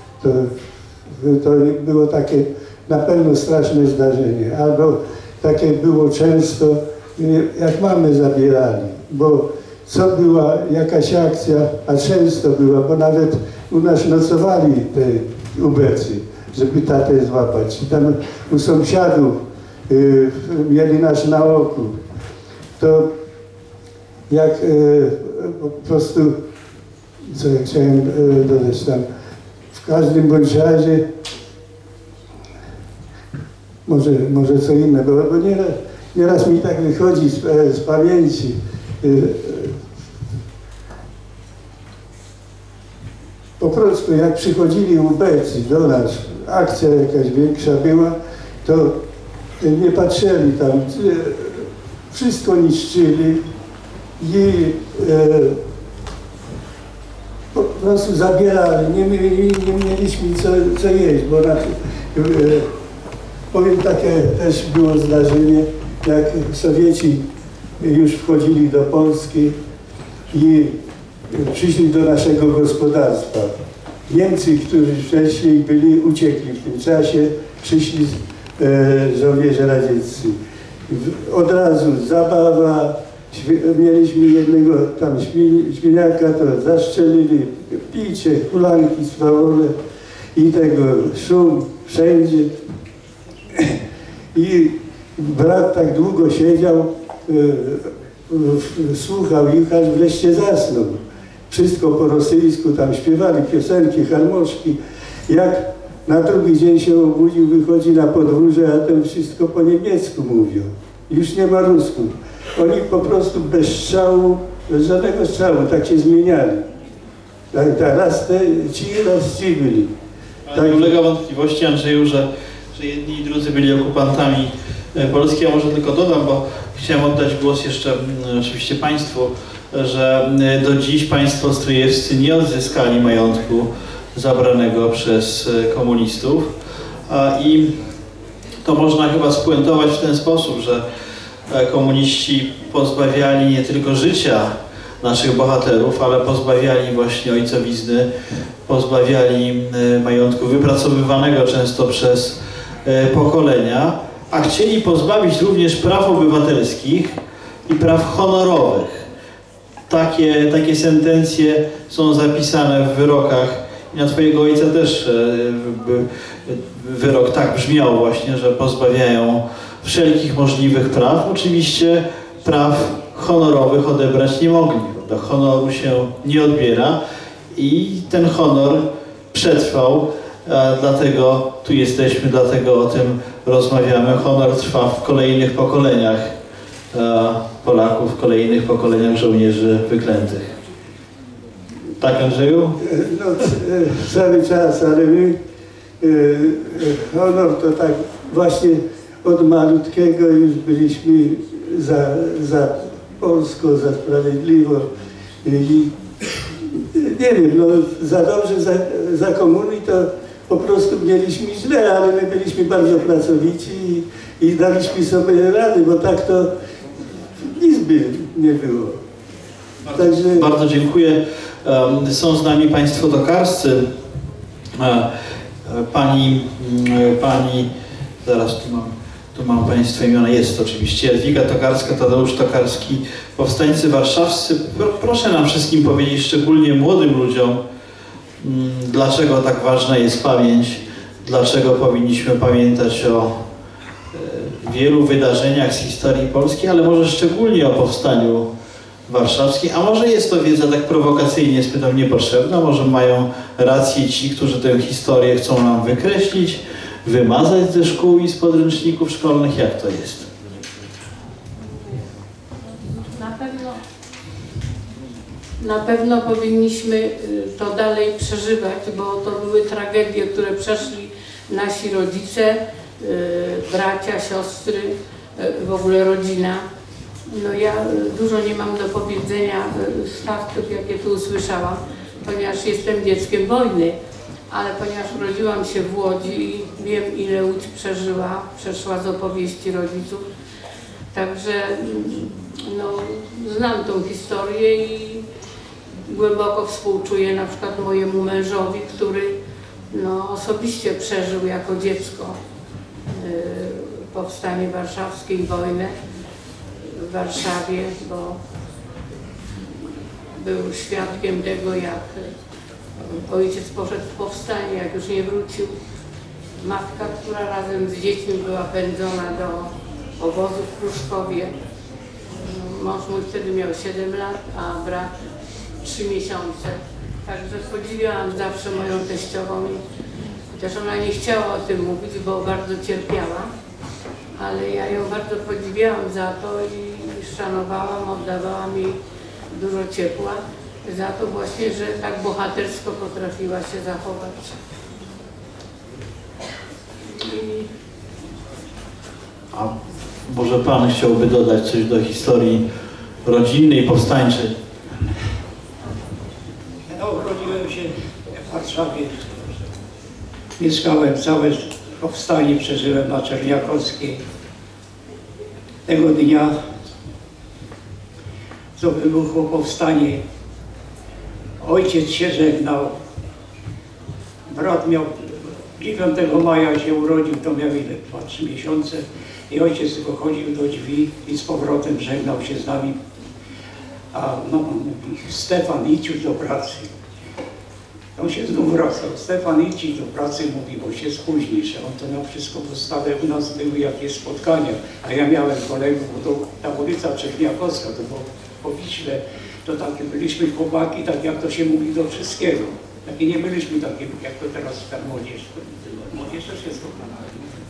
To było takie na pewno straszne zdarzenie, albo takie było często, jak mamy zabierali, bo co była jakaś akcja, a często była, bo nawet u nas nocowali te ubecy, żeby tatę złapać. I tam u sąsiadów mieli nas na oku. To jak po prostu, co ja chciałem dodać tam, w każdym bądź razie, może co inne, bo nieraz mi tak wychodzi z pamięci. Po prostu jak przychodzili ubecy do nas, akcja jakaś większa była, to nie patrzyli tam, wszystko niszczyli i po prostu zabierali, nie mieliśmy co jeść, bo powiem, takie też było zdarzenie, jak Sowieci już wchodzili do Polski i przyszli do naszego gospodarstwa. Niemcy, którzy wcześniej byli, uciekli w tym czasie, przyszli żołnierze radzieccy. Od razu zabawa, mieliśmy jednego tam świniaka, to zaszczelili, picie, hulanki swawole i tego szum wszędzie. I brat tak długo siedział, słuchał ich, aż wreszcie zasnął. Wszystko po rosyjsku, tam śpiewali piosenki, harmoszki. Jak na drugi dzień się obudził, wychodzi na podwórze, a tam wszystko po niemiecku mówią. Już nie ma rusku. Oni po prostu bez strzału, bez żadnego strzału, tak się zmieniali. Raz ci byli. Ale nie ulega wątpliwości, Andrzeju, że jedni i drudzy byli okupantami Polski. Ja może tylko dodam, bo chciałem oddać głos jeszcze oczywiście Państwu, że do dziś Państwo stryjewscy nie odzyskali majątku zabranego przez komunistów i to można chyba spuentować w ten sposób, że komuniści pozbawiali nie tylko życia naszych bohaterów, ale pozbawiali właśnie ojcowizny, pozbawiali majątku wypracowywanego często przez pokolenia, a chcieli pozbawić również praw obywatelskich i praw honorowych. Takie sentencje są zapisane w wyrokach. I na Twojego ojca też wyrok tak brzmiał właśnie, że pozbawiają wszelkich możliwych praw. Oczywiście praw honorowych odebrać nie mogli. Do honoru się nie odbiera i ten honor przetrwał, dlatego tu jesteśmy, dlatego o tym rozmawiamy. Honor trwa w kolejnych pokoleniach Polaków, w kolejnych pokoleniach żołnierzy wyklętych. Tak, Andrzeju? No, cały czas, ale my honor to tak właśnie od malutkiego już byliśmy za Polską, za sprawiedliwość. I nie wiem, no za dobrze, za komuny to po prostu mieliśmy źle, ale my byliśmy bardzo pracowici i daliśmy sobie rady, bo tak to nic by nie było. Także... Bardzo dziękuję. Są z nami Państwo tokarscy. Pani, zaraz tu mam Państwa imiona, jest oczywiście Jadwiga Tokarska, Tadeusz Tokarski, powstańcy warszawscy. Proszę nam wszystkim powiedzieć, szczególnie młodym ludziom, dlaczego tak ważna jest pamięć, dlaczego powinniśmy pamiętać o wielu wydarzeniach z historii Polski, ale może szczególnie o powstaniu warszawskim, a może jest to wiedza tak prowokacyjnie, spytam, niepotrzebna, może mają rację ci, którzy tę historię chcą nam wykreślić, wymazać ze szkół i z podręczników szkolnych. Jak to jest? Na pewno powinniśmy to dalej przeżywać, bo to były tragedie, które przeszli nasi rodzice, bracia, siostry, w ogóle rodzina. No ja dużo nie mam do powiedzenia z faktów, jakie tu usłyszałam, ponieważ jestem dzieckiem wojny, ale ponieważ urodziłam się w Łodzi i wiem, ile Łódź przeszła z opowieści rodziców, także no, znam tą historię i głęboko współczuję na przykład mojemu mężowi, który no, osobiście przeżył jako dziecko powstanie warszawskie i wojnę w Warszawie, bo był świadkiem tego, jak ojciec poszedł w powstanie, jak już nie wrócił. Matka, która razem z dziećmi była pędzona do obozu w Pruszkowie. Mąż mój wtedy miał 7 lat, a brat 3 miesiące. Także podziwiałam zawsze moją teściową i chociaż ona nie chciała o tym mówić, bo bardzo cierpiała, ale ja ją bardzo podziwiałam za to i szanowałam, oddawałam jej dużo ciepła za to właśnie, że tak bohatersko potrafiła się zachować. A może Pan chciałby dodać coś do historii rodzinnej, powstańczej? No, urodziłem się w Warszawie. Mieszkałem całe powstanie, przeżyłem na Czerniakowskiej. Tego dnia, co wybuchło powstanie, ojciec się żegnał. Brat miał 9 maja się urodził, to miał ile? 2-3 miesiące. I ojciec tylko chodził do drzwi i z powrotem żegnał się z nami. A mama mówi, Stefan, idź już do pracy. On się znów wracał. Stefan, idź do pracy, mówi, bo się spóźnisz. On to miał wszystko postawę. U nas były jakieś spotkania, a ja miałem kolegów, bo to ta ulica Czerniakowska, to było po Wiśle, to takie byliśmy chłopaki, tak jak to się mówi, do wszystkiego. Takie nie byliśmy takie, jak to teraz ta młodzież. Młodzież też jest kochana.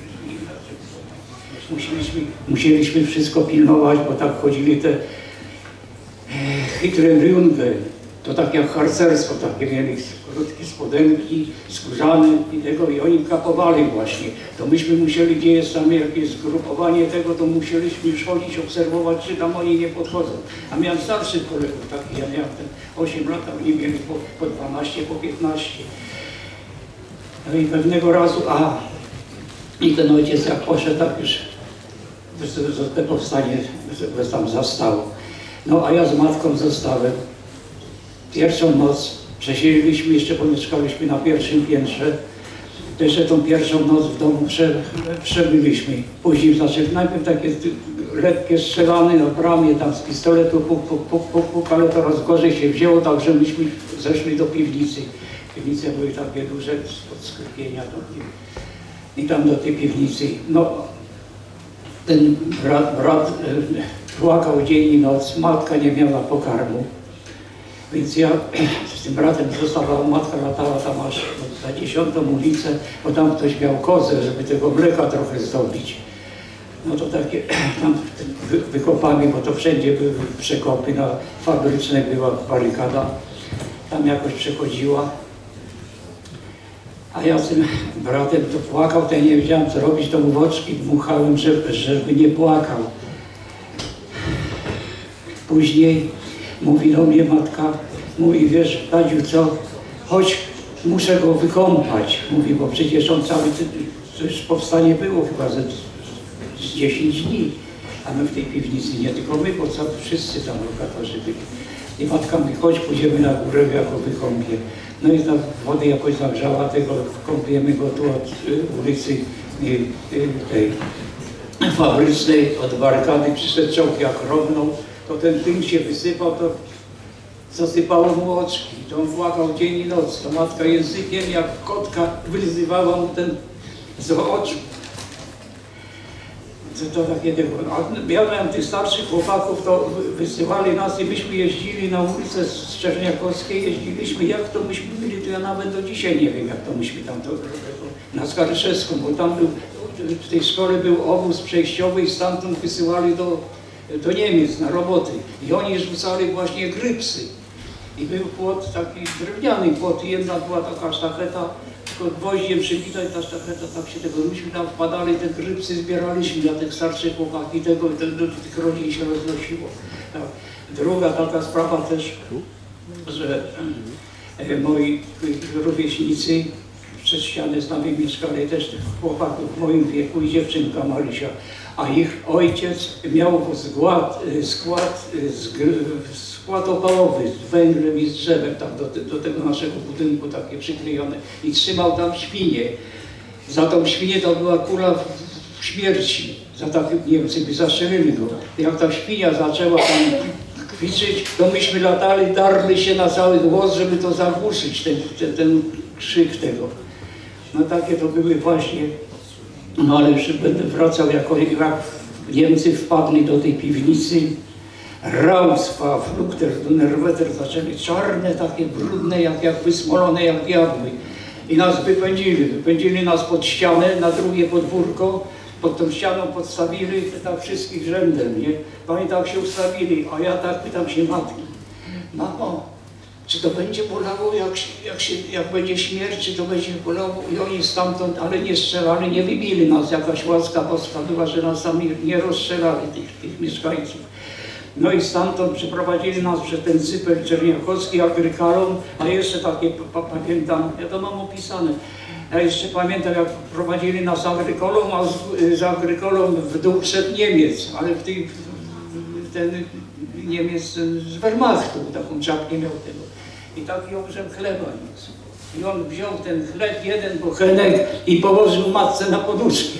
Musieliśmy wszystko pilnować, bo tak chodzili te chytre Runde, to tak jak harcerstwo, takie mieli krótkie spodenki, skórzane i tego, i oni kapowali właśnie. To myśmy musieli, gdzie jest tam jakieś zgrupowanie tego, to musieliśmy już chodzić, obserwować, czy tam oni nie podchodzą. A miałem starszych kolegów, takich, ja miałem 8 lat, a oni mieli po 12, po 15. No i pewnego razu, i ten ojciec jak poszedł, tak już te powstanie tam zastało. No a ja z matką zostałem. Pierwszą noc przesiedzieliśmy, jeszcze pomieszkaliśmy na pierwszym piętrze. Jeszcze tą pierwszą noc w domu przebyliśmy. Później najpierw takie lekkie strzelany na bramie, tam z pistoletu puk, ale coraz gorzej się wzięło, także myśmy zeszli do piwnicy. Piwnice były takie duże, od sklepienia i tam do tej piwnicy. No, ten brat płakał dzień i noc, matka nie miała pokarmu. Więc ja z tym bratem zostawała matka, latała tam aż na 10. ulicę, bo tam ktoś miał kozę, żeby tego mleka trochę zdobyć. No to takie tam wykopami, bo to wszędzie były przekopy, na Fabrycznej była barykada, tam jakoś przechodziła. A ja z tym bratem to płakał, to ja nie wiedziałem co robić, to mu w oczki dmuchałem, żeby nie płakał. Później mówi do mnie matka, mówi, wiesz, Tadziu, co, chodź, muszę go wykąpać. Mówi, bo przecież on cały, to już powstanie było chyba z 10 dni. A my w tej piwnicy, nie tylko my, bo wszyscy tam lokatorzy byli. I matka mówi, chodź, pójdziemy na górę, ja go wykąpię. No i ta wody jakoś zagrzała tego, kąpiemy go tu od ulicy tej Fabrycznej, od barykady, przyszedł czołg jak równą, to ten dym się wysypał, to zasypało mu oczki, to on płakał dzień i noc, to matka językiem jak kotka wyzywała mu ten z oczu. To takie tego. A ja miałem tych starszych chłopaków, to wysyłali nas i myśmy jeździli na ulicę Czerniakowskiej, jeździliśmy, jak to myśmy byli, to ja nawet do dzisiaj nie wiem, jak to myśmy tam to na Skaryszewską, bo tam był, w tej szkole był obóz przejściowy i stamtąd wysyłali do Niemiec na roboty i oni rzucali właśnie grypsy. I był płot, taki drewniany płot, i jedna była taka sztacheta, tylko gwoździem przybita i ta sztacheta tak się tego, myśmy tam wpadali, te grypsy zbieraliśmy dla tych starszych chłopaki, do tych rodzin się roznosiło. Tak. Druga taka sprawa też, że moi rówieśnicy przez ścianę z nami mieszkali też tych chłopaków w moim wieku i dziewczynka Marysia, a ich ojciec miał skład opałowy z węglem i z drzewem tam do tego naszego budynku takie przyklejone i trzymał tam świnię. Za tą świnię to była kula w śmierci. Za takie Niemcy by zastrzelili go. Jak ta świnia zaczęła tam kwiczyć, to myśmy latali, darli się na cały głos, żeby to zagłuszyć, ten krzyk tego. No takie to były właśnie, no ale już będę wracał, jak Niemcy wpadli do tej piwnicy, Rausfa, Flukter, Donnerwetter zaczęli czarne, takie brudne, jak wysmolone, jak diabły. I nas wypędzili nas pod ścianę, na drugie podwórko, pod tą ścianą podstawili, tak wszystkich rzędem, nie? Pamiętam, jak się ustawili, a ja tak pytam się matki, mamo, czy to będzie bolało, jak będzie śmierć, czy to będzie bolało? I oni stamtąd, ale nie strzelali, nie wybili nas, jakaś łaska boska była, że nas sami nie rozstrzelali, tych mieszkańców. No i stamtąd przeprowadzili nas przez ten cypel czerniakowski, Agrykalon, a jeszcze takie, pamiętam, ja to mam opisane, ja jeszcze pamiętam, jak prowadzili nas Agrykolą, a z Agrykolą w dół szedł Niemiec, ale ten Niemiec z Wehrmachtu, taką czapkę miał tego. I taki obrzem chleba niósł. I on wziął ten chleb, jeden bochenek i położył matce na poduszkę.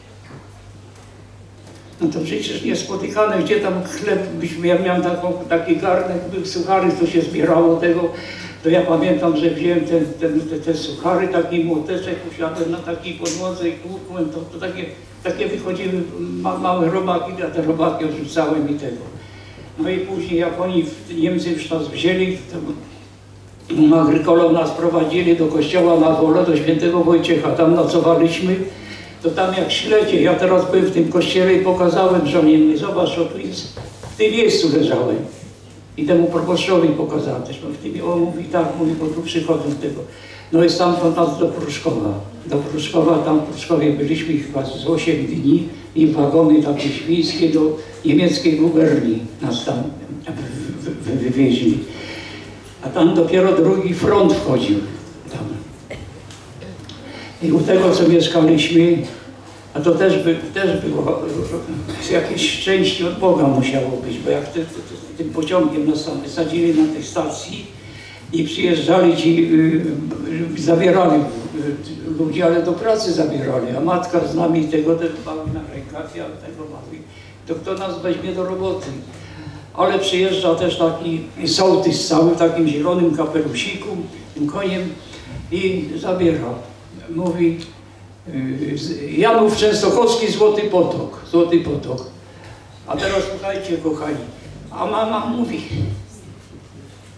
No to przecież niespotykane, gdzie tam chleb, ja miałem taki garnek, był suchary, co się zbierało tego, to ja pamiętam, że wziąłem te suchary, taki młoteczek, usiadłem na takiej podłodze i tłukłem, to takie wychodziły małe robaki, a te robaki odrzucałem i tego. No i później jak Niemcy już nas wzięli, to Agrykolą nas prowadzili do kościoła na Wolę, do świętego Wojciecha, tam nocowaliśmy. To tam jak śledzie, ja teraz byłem w tym kościele i pokazałem żonie, mówię, zobacz, o tu jest, w tym miejscu leżałem. I temu proboszczowi pokazałem też, on mówi tak, mówi, bo tu przychodzą z tego. No i stamtąd nas do Pruszkowa. Do Pruszkowa, tam w Pruszkowie byliśmy chyba z 8 dni i wagony takie świńskie do niemieckiej guberni nas tam wywieźli. A tam dopiero drugi front wchodził. Tam. I u tego, co mieszkaliśmy, a to też było jakieś szczęście od Boga musiało być, bo jak tym pociągiem nas tam wysadzili na tej stacji i przyjeżdżali ci, zabierali ludzi, ale do pracy zabierali, a matka z nami tego dbały na rękach, ja tego mały, to kto nas weźmie do roboty. Ale przyjeżdża też taki sołtys cały w takim zielonym kapelusiku, tym koniem i zabiera. Mówi, Janów Częstochowski, Złoty Potok, Złoty Potok. A teraz słuchajcie, kochani, a mama mówi,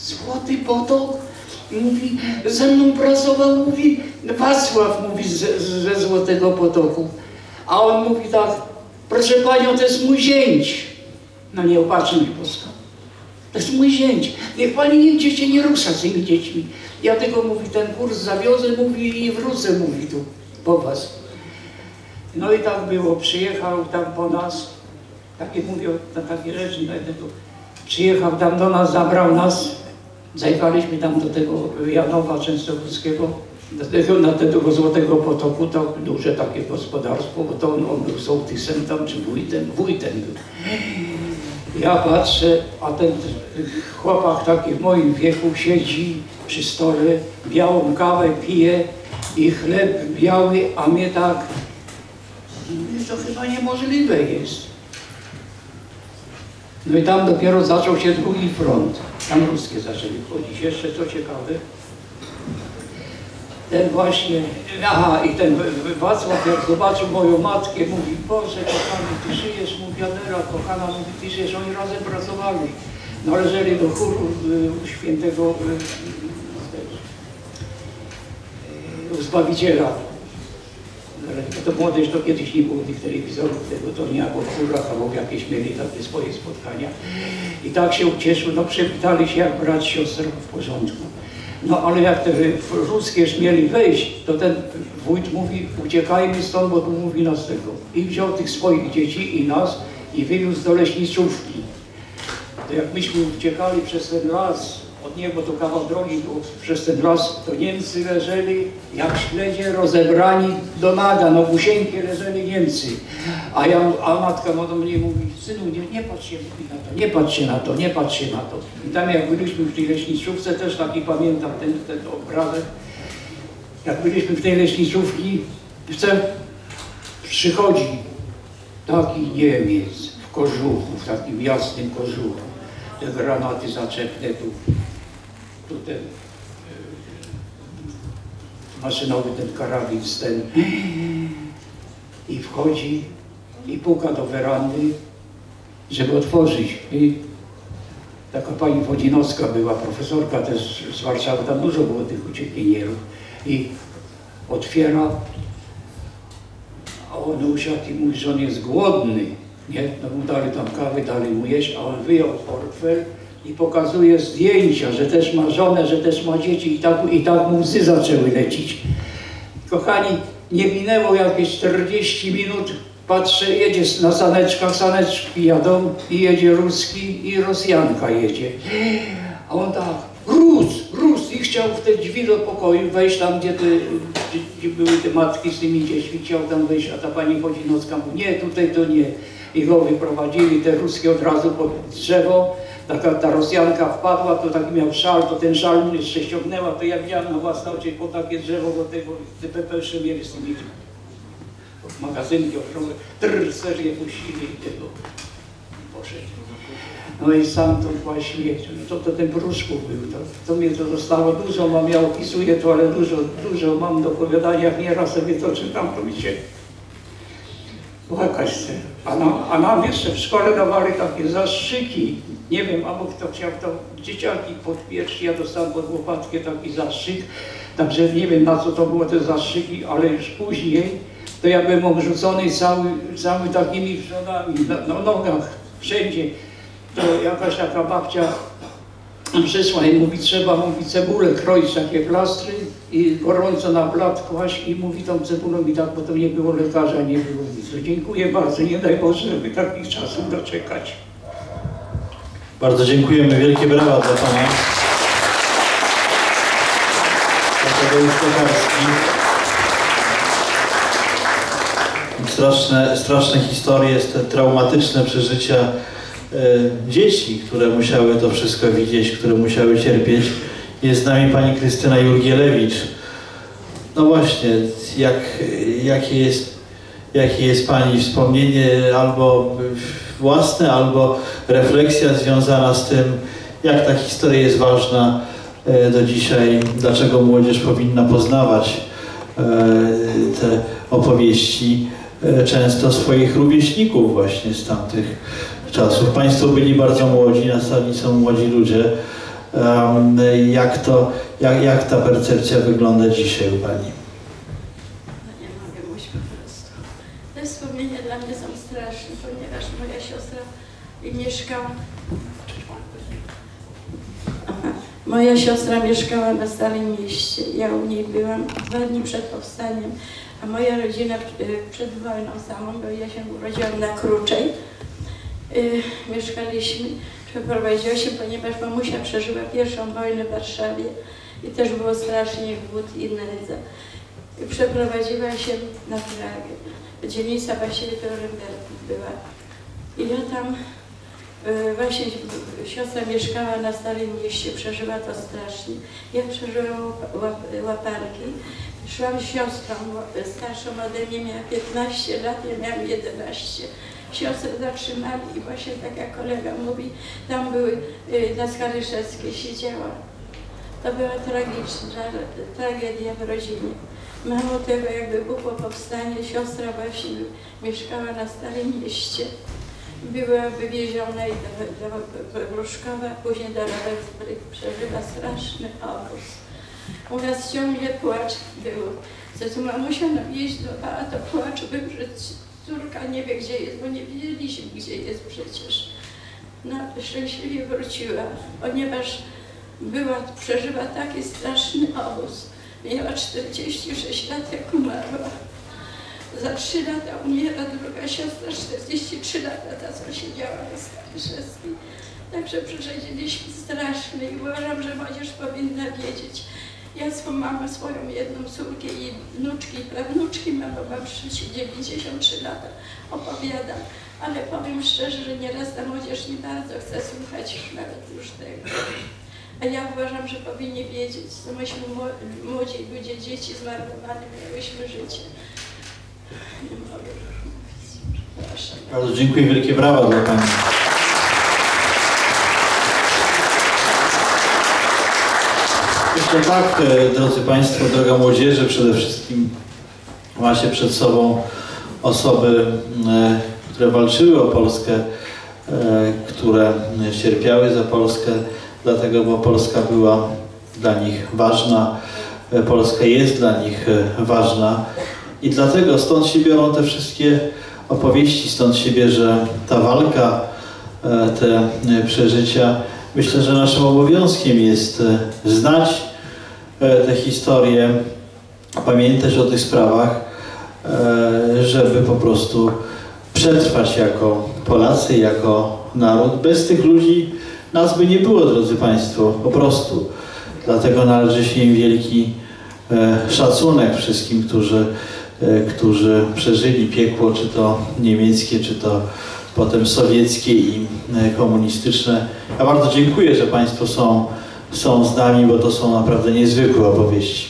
Złoty Potok, mówi, ze mną pracował, mówi, Wacław, mówi, ze Złotego Potoku. A on mówi tak, proszę panią, to jest mój zięć. No nie opatrzy mi Boska. To jest mój zięć. Niech pani nigdzie się nie rusza z tymi dziećmi. Ja tylko, mówi, ten kurs zawiozę, mówi, i wrócę, mówi, tu po was. No i tak było. Przyjechał tam po nas, takie mówię, na takie rzeczy, przyjechał tam do nas, zabrał nas. Zajechaliśmy tam do tego Janowa Częstochowskiego, na tego Złotego Potoku, to duże takie gospodarstwo, bo to on był sołtysem tam, czy wójtem był. Ja patrzę, a ten chłopak taki w moim wieku siedzi przy stole, białą kawę pije i chleb biały, a mnie tak, to chyba niemożliwe jest. No i tam dopiero zaczął się drugi front. Tam ruskie zaczęli wchodzić. Jeszcze co ciekawe, ten właśnie, aha, i ten Wacław, jak zobaczył moją matkę, mówi, Boże, kochany, ty żyjesz, mówi, Adela, kochana, mówi, ty żyjesz, oni razem pracowali. Należeli do chóru świętego Zbawiciela. To młodzież to kiedyś nie było tych telewizorów, tego to nie, albo w chórach, albo w jakieś mieli takie swoje spotkania. I tak się ucieszył, no przywitali się jak brat, siostra w porządku. No ale jak te ruskie mieli wejść, to ten wójt mówi, uciekajmy stąd, bo tu mówi nas tego. I wziął tych swoich dzieci i nas i wywiózł do leśniczówki. To jak myśmy uciekali przez ten las, od niego to kawał drogi było, przez ten las, to Niemcy leżeli jak śledzie rozebrani do naga, no busieńkie leżeli Niemcy. A matka do mnie mówi, synu, nie patrz się na to, nie patrz się na to, nie patrz się na to. I tam jak byliśmy w tej leśniczówce, też taki pamiętam ten obrazek, jak byliśmy w tej leśniczówki, przychodzi taki Niemiec w kożuchu, w takim jasnym kożuchu, te granaty zaczepne tu ten maszynowy, ten karabin ten i wchodzi i puka do werandy, żeby otworzyć. I taka pani Wodzinowska była, profesorka też z Warszawy, tam dużo było tych uciekinierów i otwiera, a on usiadł i mówi, że on jest głodny. Nie? No mu dali tam kawę, dali mu jeść, a on wyjął portfel i pokazuje zdjęcia, że też ma żonę, że też ma dzieci i tak mu łzy zaczęły lecieć. Kochani, nie minęło jakieś 40 minut, patrzę, jedzie na saneczkach, saneczki jadą i jedzie Ruski i Rosjanka jedzie. A on tak, Rus! I chciał w te drzwi do pokoju wejść tam, gdzie były te matki z tymi dziećmi, chciał tam wejść, a ta pani Wodzinowska mówi, nie, tutaj to nie. I go wyprowadzili, te ruskie od razu pod drzewo. Ta Rosjanka wpadła, to taki miał szal, to ten szal mnie jeszcze ściągnęła, to ja widziałem na własne oczy po takie drzewo do tego, te pepesze mieli z tymi magazynki ochrony, serię puścili i tego poszedł. No i sam to właśnie, to ten Pruszków był, to mnie to zostało dużo, ja opisuję to, ale dużo mam do opowiadania, jak nieraz sobie to czytam, to mi się płakać chce. A nam jeszcze w szkole dawali takie zastrzyki. Nie wiem, albo kto chciał to dzieciaki podpieprzyć, ja dostałem pod łopatkę taki zastrzyk. Także nie wiem, na co to było te zastrzyki, ale już później to ja byłem obrzucony cały takimi wrzodami, na nogach, wszędzie. To jakaś taka babcia przyszła i mówi, trzeba, mówi, cebulę kroić, takie plastry i gorąco na blat kłaść i mówi tą cebulą i tak, bo to nie było lekarza, nie było nic. Dziękuję bardzo, nie daj Boże, żeby takich czasów doczekać. Bardzo dziękujemy, wielkie brawa dla Pana. Tadeusz Tokarski. Straszne historie, te traumatyczne przeżycia dzieci, które musiały to wszystko widzieć, które musiały cierpieć. Jest z nami pani Krystyna Jurgielewicz. No właśnie, jakie jest pani wspomnienie albo własne, albo refleksja związana z tym, jak ta historia jest ważna do dzisiaj, dlaczego młodzież powinna poznawać te opowieści często swoich rówieśników właśnie z tamtych czasów. Państwo byli bardzo młodzi, na sali są młodzi ludzie. Jak ta percepcja wygląda dzisiaj u Pani? No nie mogę mówić po prostu. Te wspomnienia dla mnie są straszne, ponieważ moja siostra mieszkała... Moja siostra mieszkała na Starym Mieście. Ja u niej byłam 2 dni przed powstaniem, a moja rodzina przed wojną samą, bo ja się urodziłam na Kruczej. Mieszkaliśmy, przeprowadziła się, ponieważ mamusia przeżyła pierwszą wojnę w Warszawie i też było strasznie głód i nędza. Przeprowadziła się na Pragę. Dzielnica Wasilii Norymberków była. I ja tam właśnie siostra mieszkała na Starym Mieście, przeżyła to strasznie. Ja przeżyłam łaparki. Szłam z siostrą starszą ode mnie, miała 15 lat, ja miałam 11. Siostrę zatrzymali i właśnie tak jak kolega mówi, tam były na Skaryszewskiej siedziała. To była tragiczna tragedia w rodzinie. Mało tego, jak wybuchło powstanie, siostra właśnie mieszkała na Starym Mieście. Była wywieziona do Gruszkowa, później do Ravensbrück. Przeżyła straszny obóz. U nas ciągle płacz był. Co mamusia nam jeździła, to płacz był, że córka nie wie, gdzie jest, bo nie wiedzieliśmy, gdzie jest przecież. No, szczęśliwie wróciła, ponieważ przeżyła taki straszny obóz. Miała 46 lat, jak umarła. Za 3 lata umiera druga siostra, 43 lata, ta co siedziała na Skaryszewskiej. Także przeżyliśmy strasznie i uważam, że młodzież powinna wiedzieć. Ja mam swoją jedną córkę i wnuczki i prawnuczki, mam 93 lata, opowiadam. Ale powiem szczerze, że nieraz ta młodzież nie bardzo chce słuchać nawet już tego. A ja uważam, że powinni wiedzieć, co myśmy młodzi ludzie, dzieci zmarnowane miałyśmy życie. Nie mogę już mówić. Przepraszam. Bardzo dziękuję, wielkie brawa dla Pani. Jeszcze tak, drodzy Państwo, droga młodzieży, przede wszystkim macie przed sobą osoby, które walczyły o Polskę, które cierpiały za Polskę, dlatego, bo Polska była dla nich ważna, Polska jest dla nich ważna i dlatego stąd się biorą te wszystkie opowieści, stąd się bierze ta walka, te przeżycia. Myślę, że naszym obowiązkiem jest znać te historie, pamiętać o tych sprawach, żeby po prostu przetrwać jako Polacy, jako naród. Bez tych ludzi nas by nie było, drodzy Państwo, po prostu. Dlatego należy się im wielki szacunek wszystkim, którzy przeżyli piekło, czy to niemieckie, czy to potem sowieckie i komunistyczne. Ja bardzo dziękuję, że Państwo są z nami, bo to są naprawdę niezwykłe opowieści.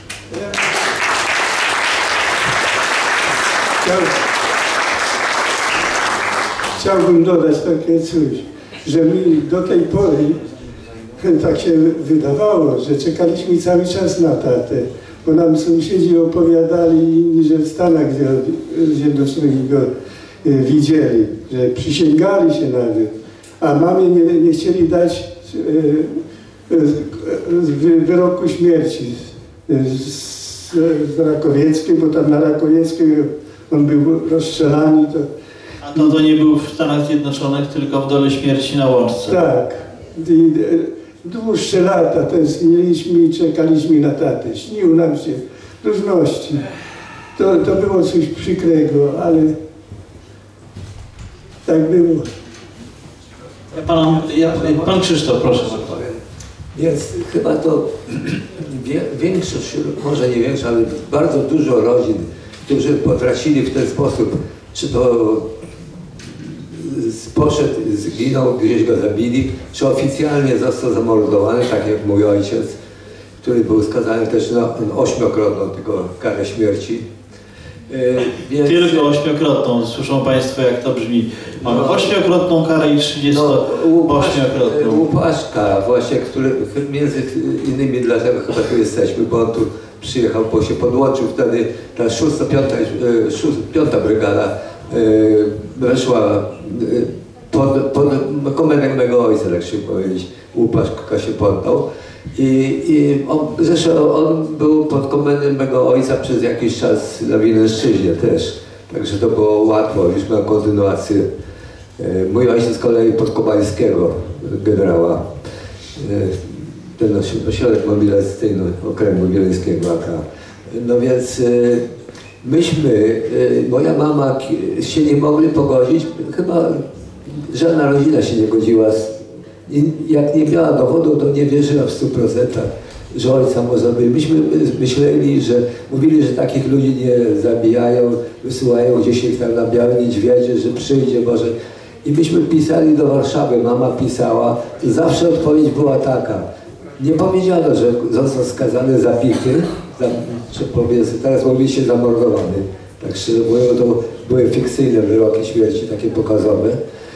Chciałbym dodać takie coś, że my do tej pory tak się wydawało, że czekaliśmy cały czas na tatę, bo nam sąsiedzi opowiadali, że w Stanach Zjednoczonych go widzieli, że przysięgali się nawet, a mamie nie chcieli dać wyroku śmierci z Rakowieckiej, bo tam na Rakowieckiej on był rozstrzelany. A to nie był w Stanach Zjednoczonych, tylko w Dole Śmierci na Łączce. Tak. I dłuższe lata tęskniliśmy i czekaliśmy na tatę. Śnił nam się różności. To było coś przykrego, ale tak było. Pan Krzysztof, proszę. Jest chyba to większość, może nie większość, ale bardzo dużo rodzin, którzy potracili w ten sposób, czy to poszedł, zginął, gdzieś go zabili, czy oficjalnie został zamordowany, tak jak mój ojciec, który był skazany też na 8-krotną tylko karę śmierci. Więc... Tylko 8-krotną, słyszą Państwo, jak to brzmi. Mamy 8-krotną karę i 38-krotną. Łupaszka właśnie, który między innymi dlatego chyba tu jesteśmy, bo on tu przyjechał, bo się podłączył wtedy ta 5. brygada weszła pod komendę mego ojca, tak się powiedzieć, Łupaszka się poddał. Zresztą on był pod komendą mego ojca przez jakiś czas na Wileńszczyźnie też. Także to było łatwo już na kontynuację. Mój ojciec z kolei pod Kobańskiego, generała. Ten ośrodek mobilizacyjny okręgu wileńskiego AK. No więc myśmy, moja mama się nie mogli pogodzić, chyba żadna rodzina się nie godziła. Jak nie miała dowodu, to nie wierzyła w 100%, że ojca może być. Myśmy myśleli, że mówili, że takich ludzi nie zabijają, wysyłają gdzieś ich tam na Białe Niedźwiedzie, że przyjdzie może. I myśmy pisali do Warszawy, mama pisała, zawsze odpowiedź była taka. Nie powiedziano, że został skazany za pichy, teraz mówi się zamordowany. Tak szczerze mówiąc, to były fikcyjne wyroki śmierci, takie pokazowe.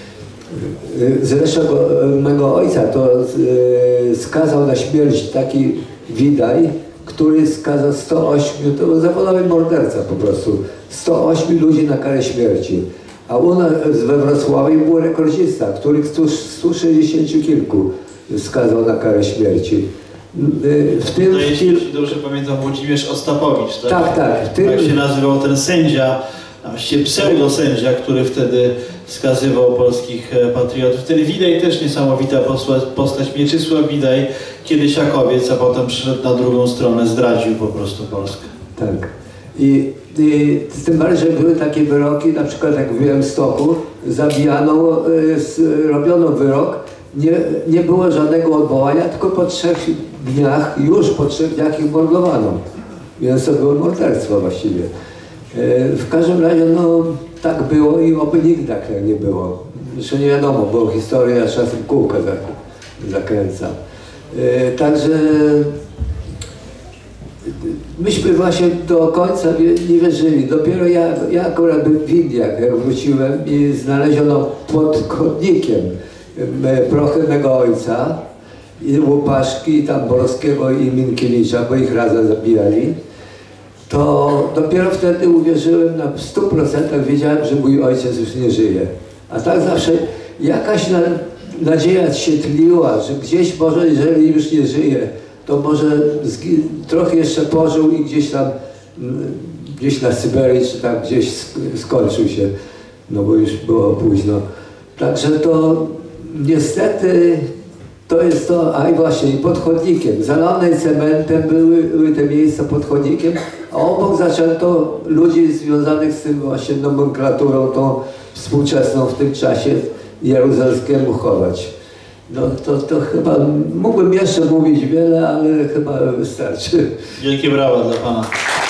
Zresztą mego ojca to skazał na śmierć taki Widaj, który skazał 108, to był zawodowy morderca po prostu, 108 ludzi na karę śmierci. A u nas we Wrocławiu był rekordzista, który 160 kilku skazał na karę śmierci. W tym, no, jeśli dobrze pamiętam, Włodzimierz Ostapowicz, tak? Tak, tak. Tak się nazywał ten sędzia, właściwie pseudosędzia, który wtedy skazywał polskich patriotów. Ten Widaj też niesamowita postać. Mieczysław Widaj, kiedyś Jakowiec, a potem przyszedł na drugą stronę, zdradził po prostu Polskę. Tak. I tym bardziej, że były takie wyroki, na przykład jak w Białymstoku, zabijano, robiono wyrok, nie było żadnego odwołania, tylko po 3 dniach, już po 3 dniach ich mordowano. Więc to było morderstwo właściwie. W każdym razie, no tak było i oby nigdy tak nie było. Zresztą nie wiadomo, bo historia czasem kółka zakręca. Także myśmy właśnie do końca nie wierzyli. Dopiero ja akurat byłem w Indiach, jak wróciłem i znaleziono pod chodnikiem prochy mego ojca, i Łupaszki, i tam Borowskiego i Minkiewicza, bo ich razem zabijali. To dopiero wtedy uwierzyłem na 100%, wiedziałem, że mój ojciec już nie żyje. A tak zawsze jakaś nadzieja się tliła, że gdzieś może, jeżeli już nie żyje, to może trochę jeszcze pożył i gdzieś na Syberii, czy tam gdzieś skończył się, no bo już było późno. Także to niestety to jest to, a i właśnie pod chodnikiem, zalane cementem były te miejsca pod chodnikiem, a obok zaczęto ludzi związanych z tym właśnie nomenklaturą tą współczesną w tym czasie jeruzalemskiemu chować. No to chyba, mógłbym jeszcze mówić wiele, ale chyba wystarczy. Wielkie brawa dla Pana.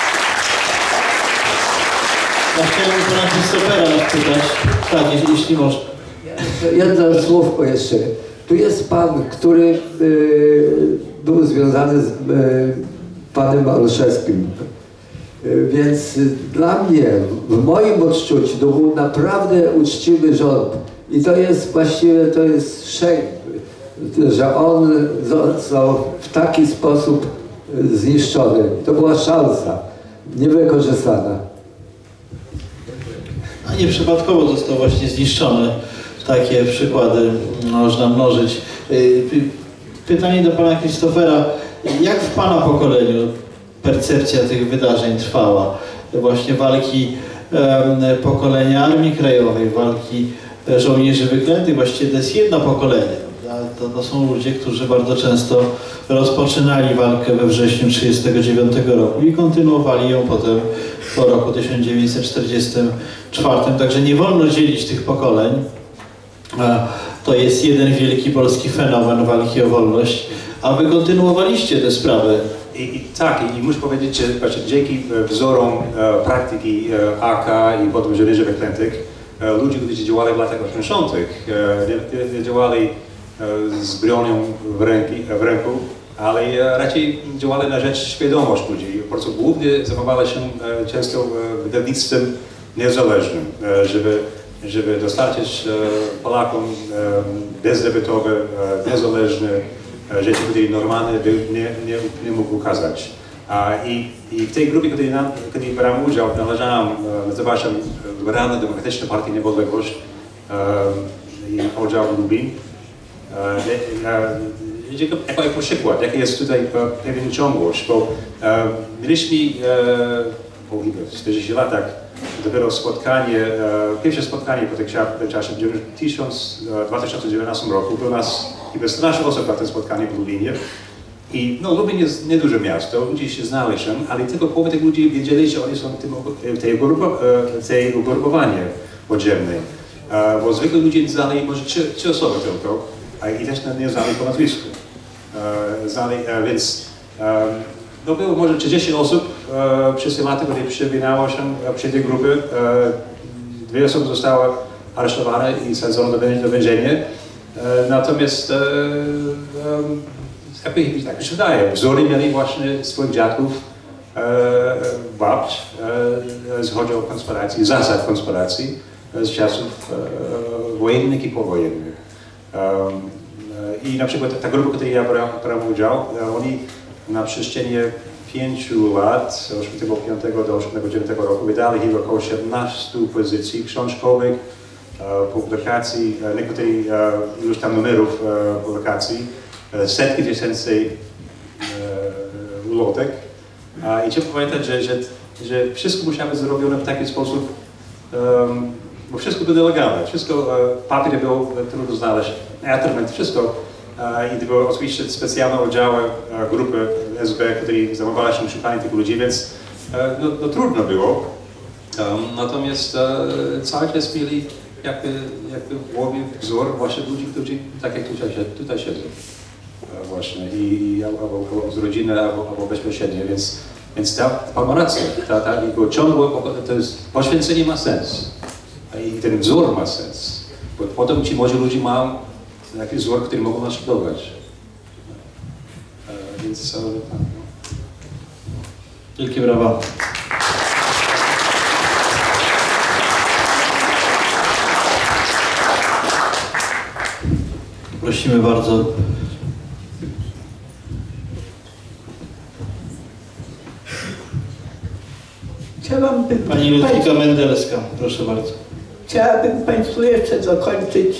Ja chciałem Pana Krzysztofera pytać, tak, jeśli można. Jedno słówko jeszcze. Tu jest pan, który był związany z panem Maluszewskim. Więc dla mnie, w moim odczuciu, to był naprawdę uczciwy rząd. I to jest właściwie, to jest szejk, że on został w taki sposób zniszczony. To była szansa, niewykorzystana. A nieprzypadkowo został właśnie zniszczony. Takie przykłady można mnożyć. Pytanie do Pana Krzysztofera. Jak w Pana pokoleniu percepcja tych wydarzeń trwała? Właśnie walki pokolenia Armii Krajowej, walki żołnierzy wyklętych, właściwie to jest jedno pokolenie. To są ludzie, którzy bardzo często rozpoczynali walkę we wrześniu 1939 roku i kontynuowali ją potem po roku 1944. Także nie wolno dzielić tych pokoleń. To jest jeden wielki polski fenomen walki o wolność, a wy kontynuowaliście tę sprawę. Tak, i muszę powiedzieć, że dzięki wzorom praktyki AK i potem żołnierzy wyklętych, ludzie, którzy działali w latach 80., nie działali z bronią w ręku, ale raczej działali na rzecz świadomości ludzi. Po prostu głównie zajmowali się często wydawnictwem niezależnym, żeby dostarczyć Polakom bezdebetowe, niezależne rzeczy, które normalnie nie mógł ukazać. I w tej grupie, której brałem udział, należałem, nazywała się Liberalna Demokratyczna Partia Niepodległość. i oddział Lublin. Jako przykład, jaki jest tutaj pewien ciągłość, bo mieliśmy po 40 latach dopiero spotkanie, pierwsze spotkanie po tym czasie w 2019 roku. Było nas chyba 14 osób na tym spotkaniu w Lublinie. I no, Lublin jest nieduże miasto, ludzie się znali, ale tylko połowa tych ludzi wiedzieli, że oni są w tej ugrupowanie podziemnej. Bo zwykle ludzie znali może 3 osoby tylko, i też nie znali po nazwisku. Więc no było może 30 osób przez lata, które przewinęło się przy tej grupie. 2 osoby zostały aresztowane i sadzone do więzienia. Natomiast tak mi się wydaje, wzory mieli właśnie swoich dziadków, babć, jeśli chodzi o konspirację, zasad konspiracji z czasów wojennych i powojennych. I na przykład ta grupa, w której ja brałem udział, oni na przestrzeni 5 lat, od 85 do 89 roku, wydali chyba około 17 pozycji książkowych, publikacji, niektórych już tam numerów publikacji, setki tysięcy ulotek. I trzeba pamiętać, że wszystko musiało być zrobione w taki sposób, bo wszystko było legalne, wszystko, papier był trudno znaleźć, internet, wszystko. I to były oczywiście specjalne oddziały, grupy SB, które zajmowały się szukaniem tych ludzi, więc no trudno było. Natomiast cały czas mieli jakby w głowie wzór właśnie ludzi, którzy tak jak tutaj siedzą. Właśnie albo z rodziny, albo bezpośrednio, więc pan ma rację, jego ciągłe, to jest, poświęcenie ma sens i ten wzór ma sens, bo potem ci młodzi ludzie mają jakiś wzór, który mogą naśladować. Więc tak. Wielkie brawa. Prosimy bardzo. Pani Ludwika Mendelska, proszę bardzo. Chciałabym Państwu jeszcze dokończyć,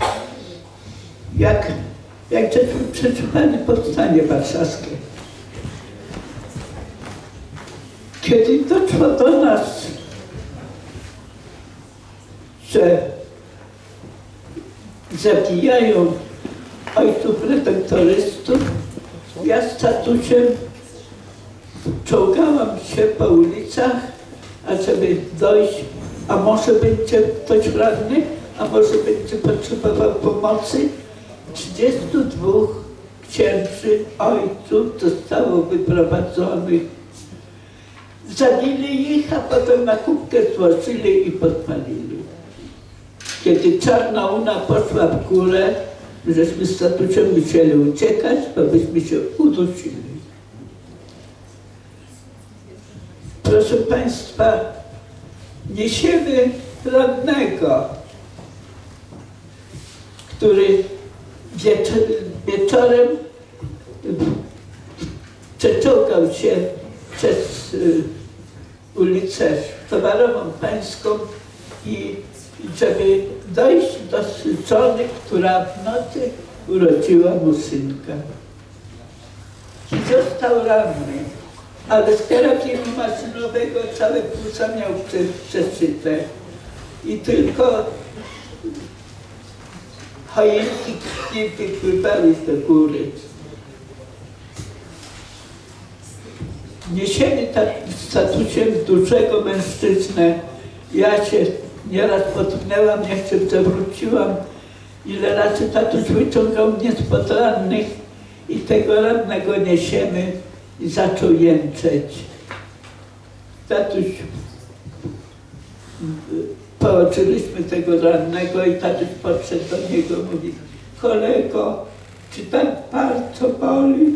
jak żeśmy przeżywali powstanie warszawskie. Kiedy doszło do nas, że zabijają ojców redaktorystów, ja z tatusiem czołgałam się po ulicach, ażeby dojść, a może będzie ktoś ranny, a może będzie potrzebował pomocy. 32 księży ojców zostało wyprowadzonych. Zabili ich, a potem na kubkę złożyli i podpalili. Kiedy czarna łuna poszła w górę, żeśmy z tatusiem musieli uciekać, bo byśmy się udusili. Proszę Państwa, niesiemy radnego, który wieczorem przeczołgał się przez ulicę Towarową Pańską i żeby dojść do żony, która w nocy urodziła mu synka. I został ranny, ale z karabinu maszynowego całe płuca miał przeszyte i tylko choinki krwi wypływały do góry. Niesiemy z tatusiem dużego mężczyznę. Ja się nieraz potknęłam, jeszcze przewróciłam. Ile razy tatuś wyciągał mnie spod rannych i tego rannego niesiemy i zaczął jęczeć. Tatuś, położyliśmy tego rannego i tatuś podszedł do niego i mówi: kolego, czy tak bardzo boli?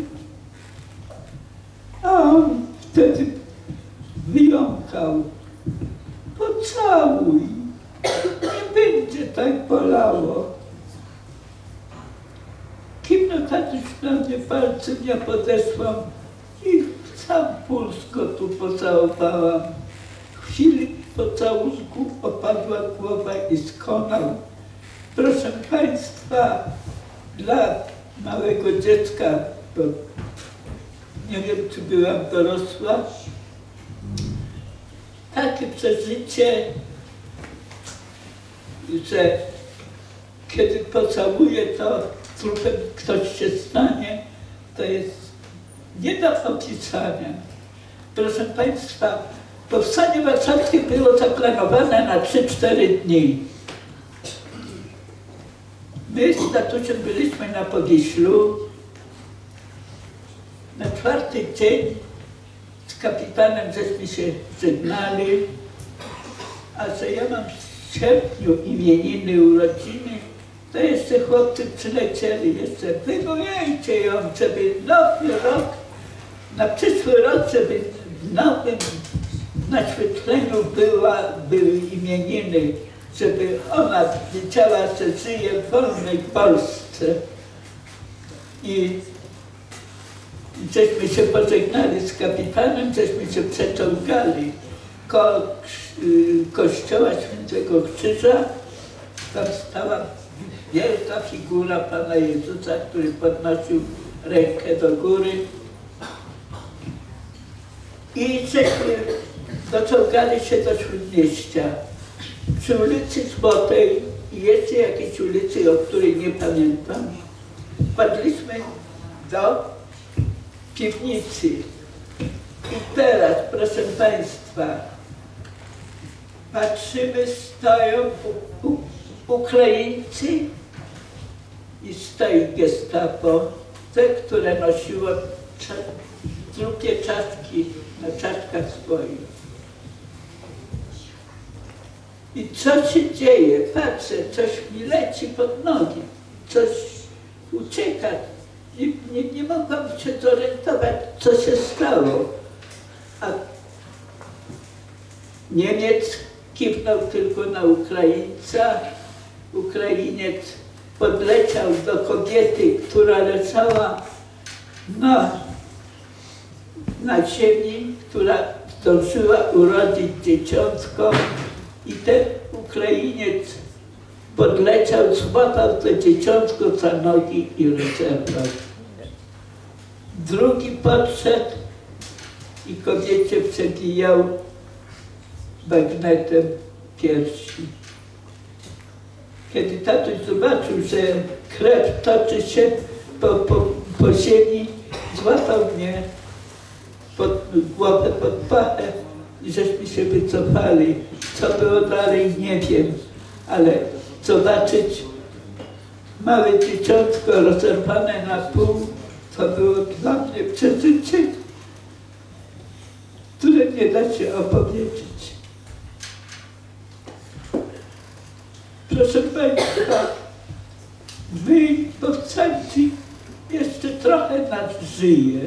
A on wtedy wyjąkał: pocałuj, nie będzie tak bolało. Kimno tatuś na mnie palcem, ja podeszłam i sam puls go tu pocałowałam. W chwili pocałunku opadła głowa i skonał. Proszę Państwa, dla małego dziecka, bo nie wiem, czy byłam dorosła, takie przeżycie, że kiedy pocałuję, to trupem ktoś się stanie, to jest nie do opisania. Proszę Państwa, powstanie warszawskie było zaplanowane na 3-4 dni. My z tatusiem byliśmy na Powiślu. Na 4. dzień z kapitanem żeśmy się żegnali, a że ja mam w sierpniu imieniny, urodziny, to jeszcze chłopcy przylecieli, jeszcze wywołajcie ją, żeby nowy rok, na przyszły rok, żeby w nowym naświetleniu były imieniny, żeby ona wiedziała, że żyje w wolnej Polsce. I żeśmy się pożegnali z kapitanem, żeśmy się przeciągali koło kościoła Świętego Krzyża. Tam stała wielka figura Pana Jezusa, który podnosił rękę do góry. I żeśmy dociągali się do Śródmieścia. Przy ulicy Złotej i jeszcze jakiejś ulicy, o której nie pamiętam, wpadliśmy do piwnicy. I teraz, proszę Państwa, patrzymy, stoją Ukraińcy i stoi gestapo, te, które nosiło trupie czaszki na czaszkach swoich. I co się dzieje? Patrzę, coś mi leci pod nogi, coś ucieka. Nie mogłam się zorientować, co się stało. A Niemiec kiwnął tylko na Ukraińca. Ukrainiec podleciał do kobiety, która leżała na ziemi, która zdążyła urodzić dzieciątko. I ten Ukrainiec podleciał, złapał to dzieciątko za nogi i rozerwał. Drugi podszedł i kobiecie przebijał bagnetem piersi. Kiedy tatuś zobaczył, że krew toczy się po ziemi, złapał mnie pod głowę, pod pachę i żeśmy się wycofali. Co było dalej, nie wiem, ale zobaczyć małe dzieciątko rozerwane na pół, to było dla mnie przeżycie, które nie da się opowiedzieć. Proszę Państwa, my, powstańcy, jeszcze trochę nas żyje.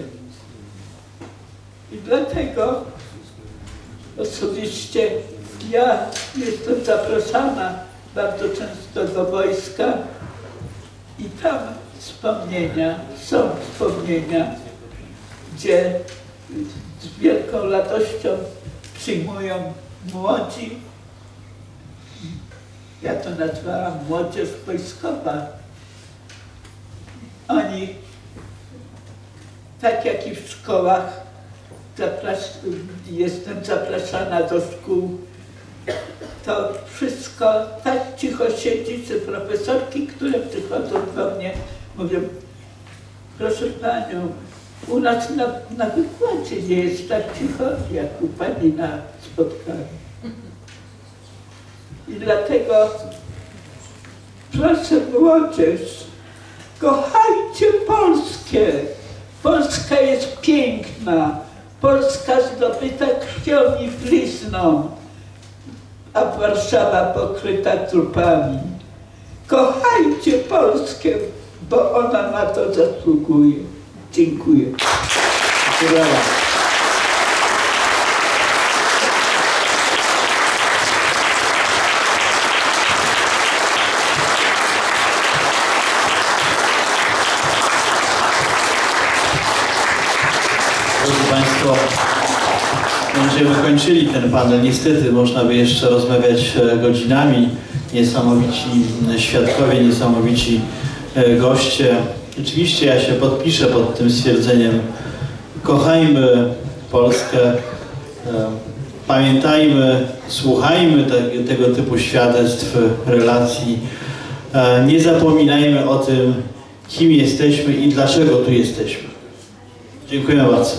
I dlatego osobiście ja jestem zapraszana bardzo często do wojska i tam są wspomnienia, gdzie z wielką radością przyjmują młodzi, ja to nazwałam młodzież wojskowa. Oni, tak jak i w szkołach, jestem zapraszana do szkół, to wszystko tak cicho siedzi, że profesorki, które przychodzą do mnie, mówią: proszę Panią, u nas na wykładzie nie jest tak cicho, jak u Pani na spotkaniu. I dlatego proszę młodzież, kochajcie Polskę. Polska jest piękna. Polska zdobyta krwią i blizną, a Warszawa pokryta trupami. Kochajcie Polskę, bo ona na to zasługuje. Dziękuję. Brawa. Drodzy Państwo, będziemy kończyli ten panel. Niestety można by jeszcze rozmawiać godzinami. niesamowici świadkowie, niesamowici goście. Oczywiście ja się podpiszę pod tym stwierdzeniem. Kochajmy Polskę, pamiętajmy, słuchajmy tego typu świadectw, relacji. Nie zapominajmy o tym, kim jesteśmy i dlaczego tu jesteśmy. Dziękuję bardzo.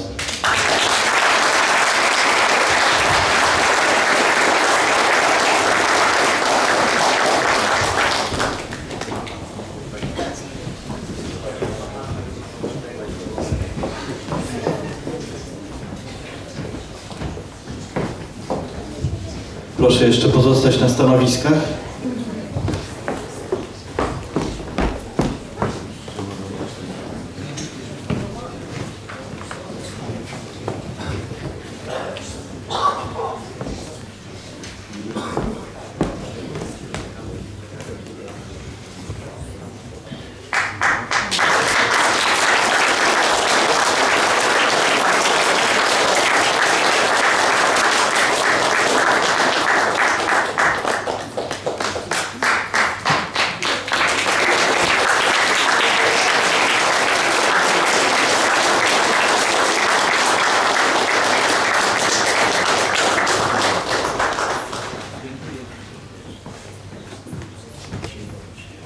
Proszę jeszcze pozostać na stanowiskach.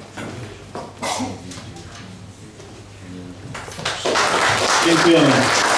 Dziękujemy.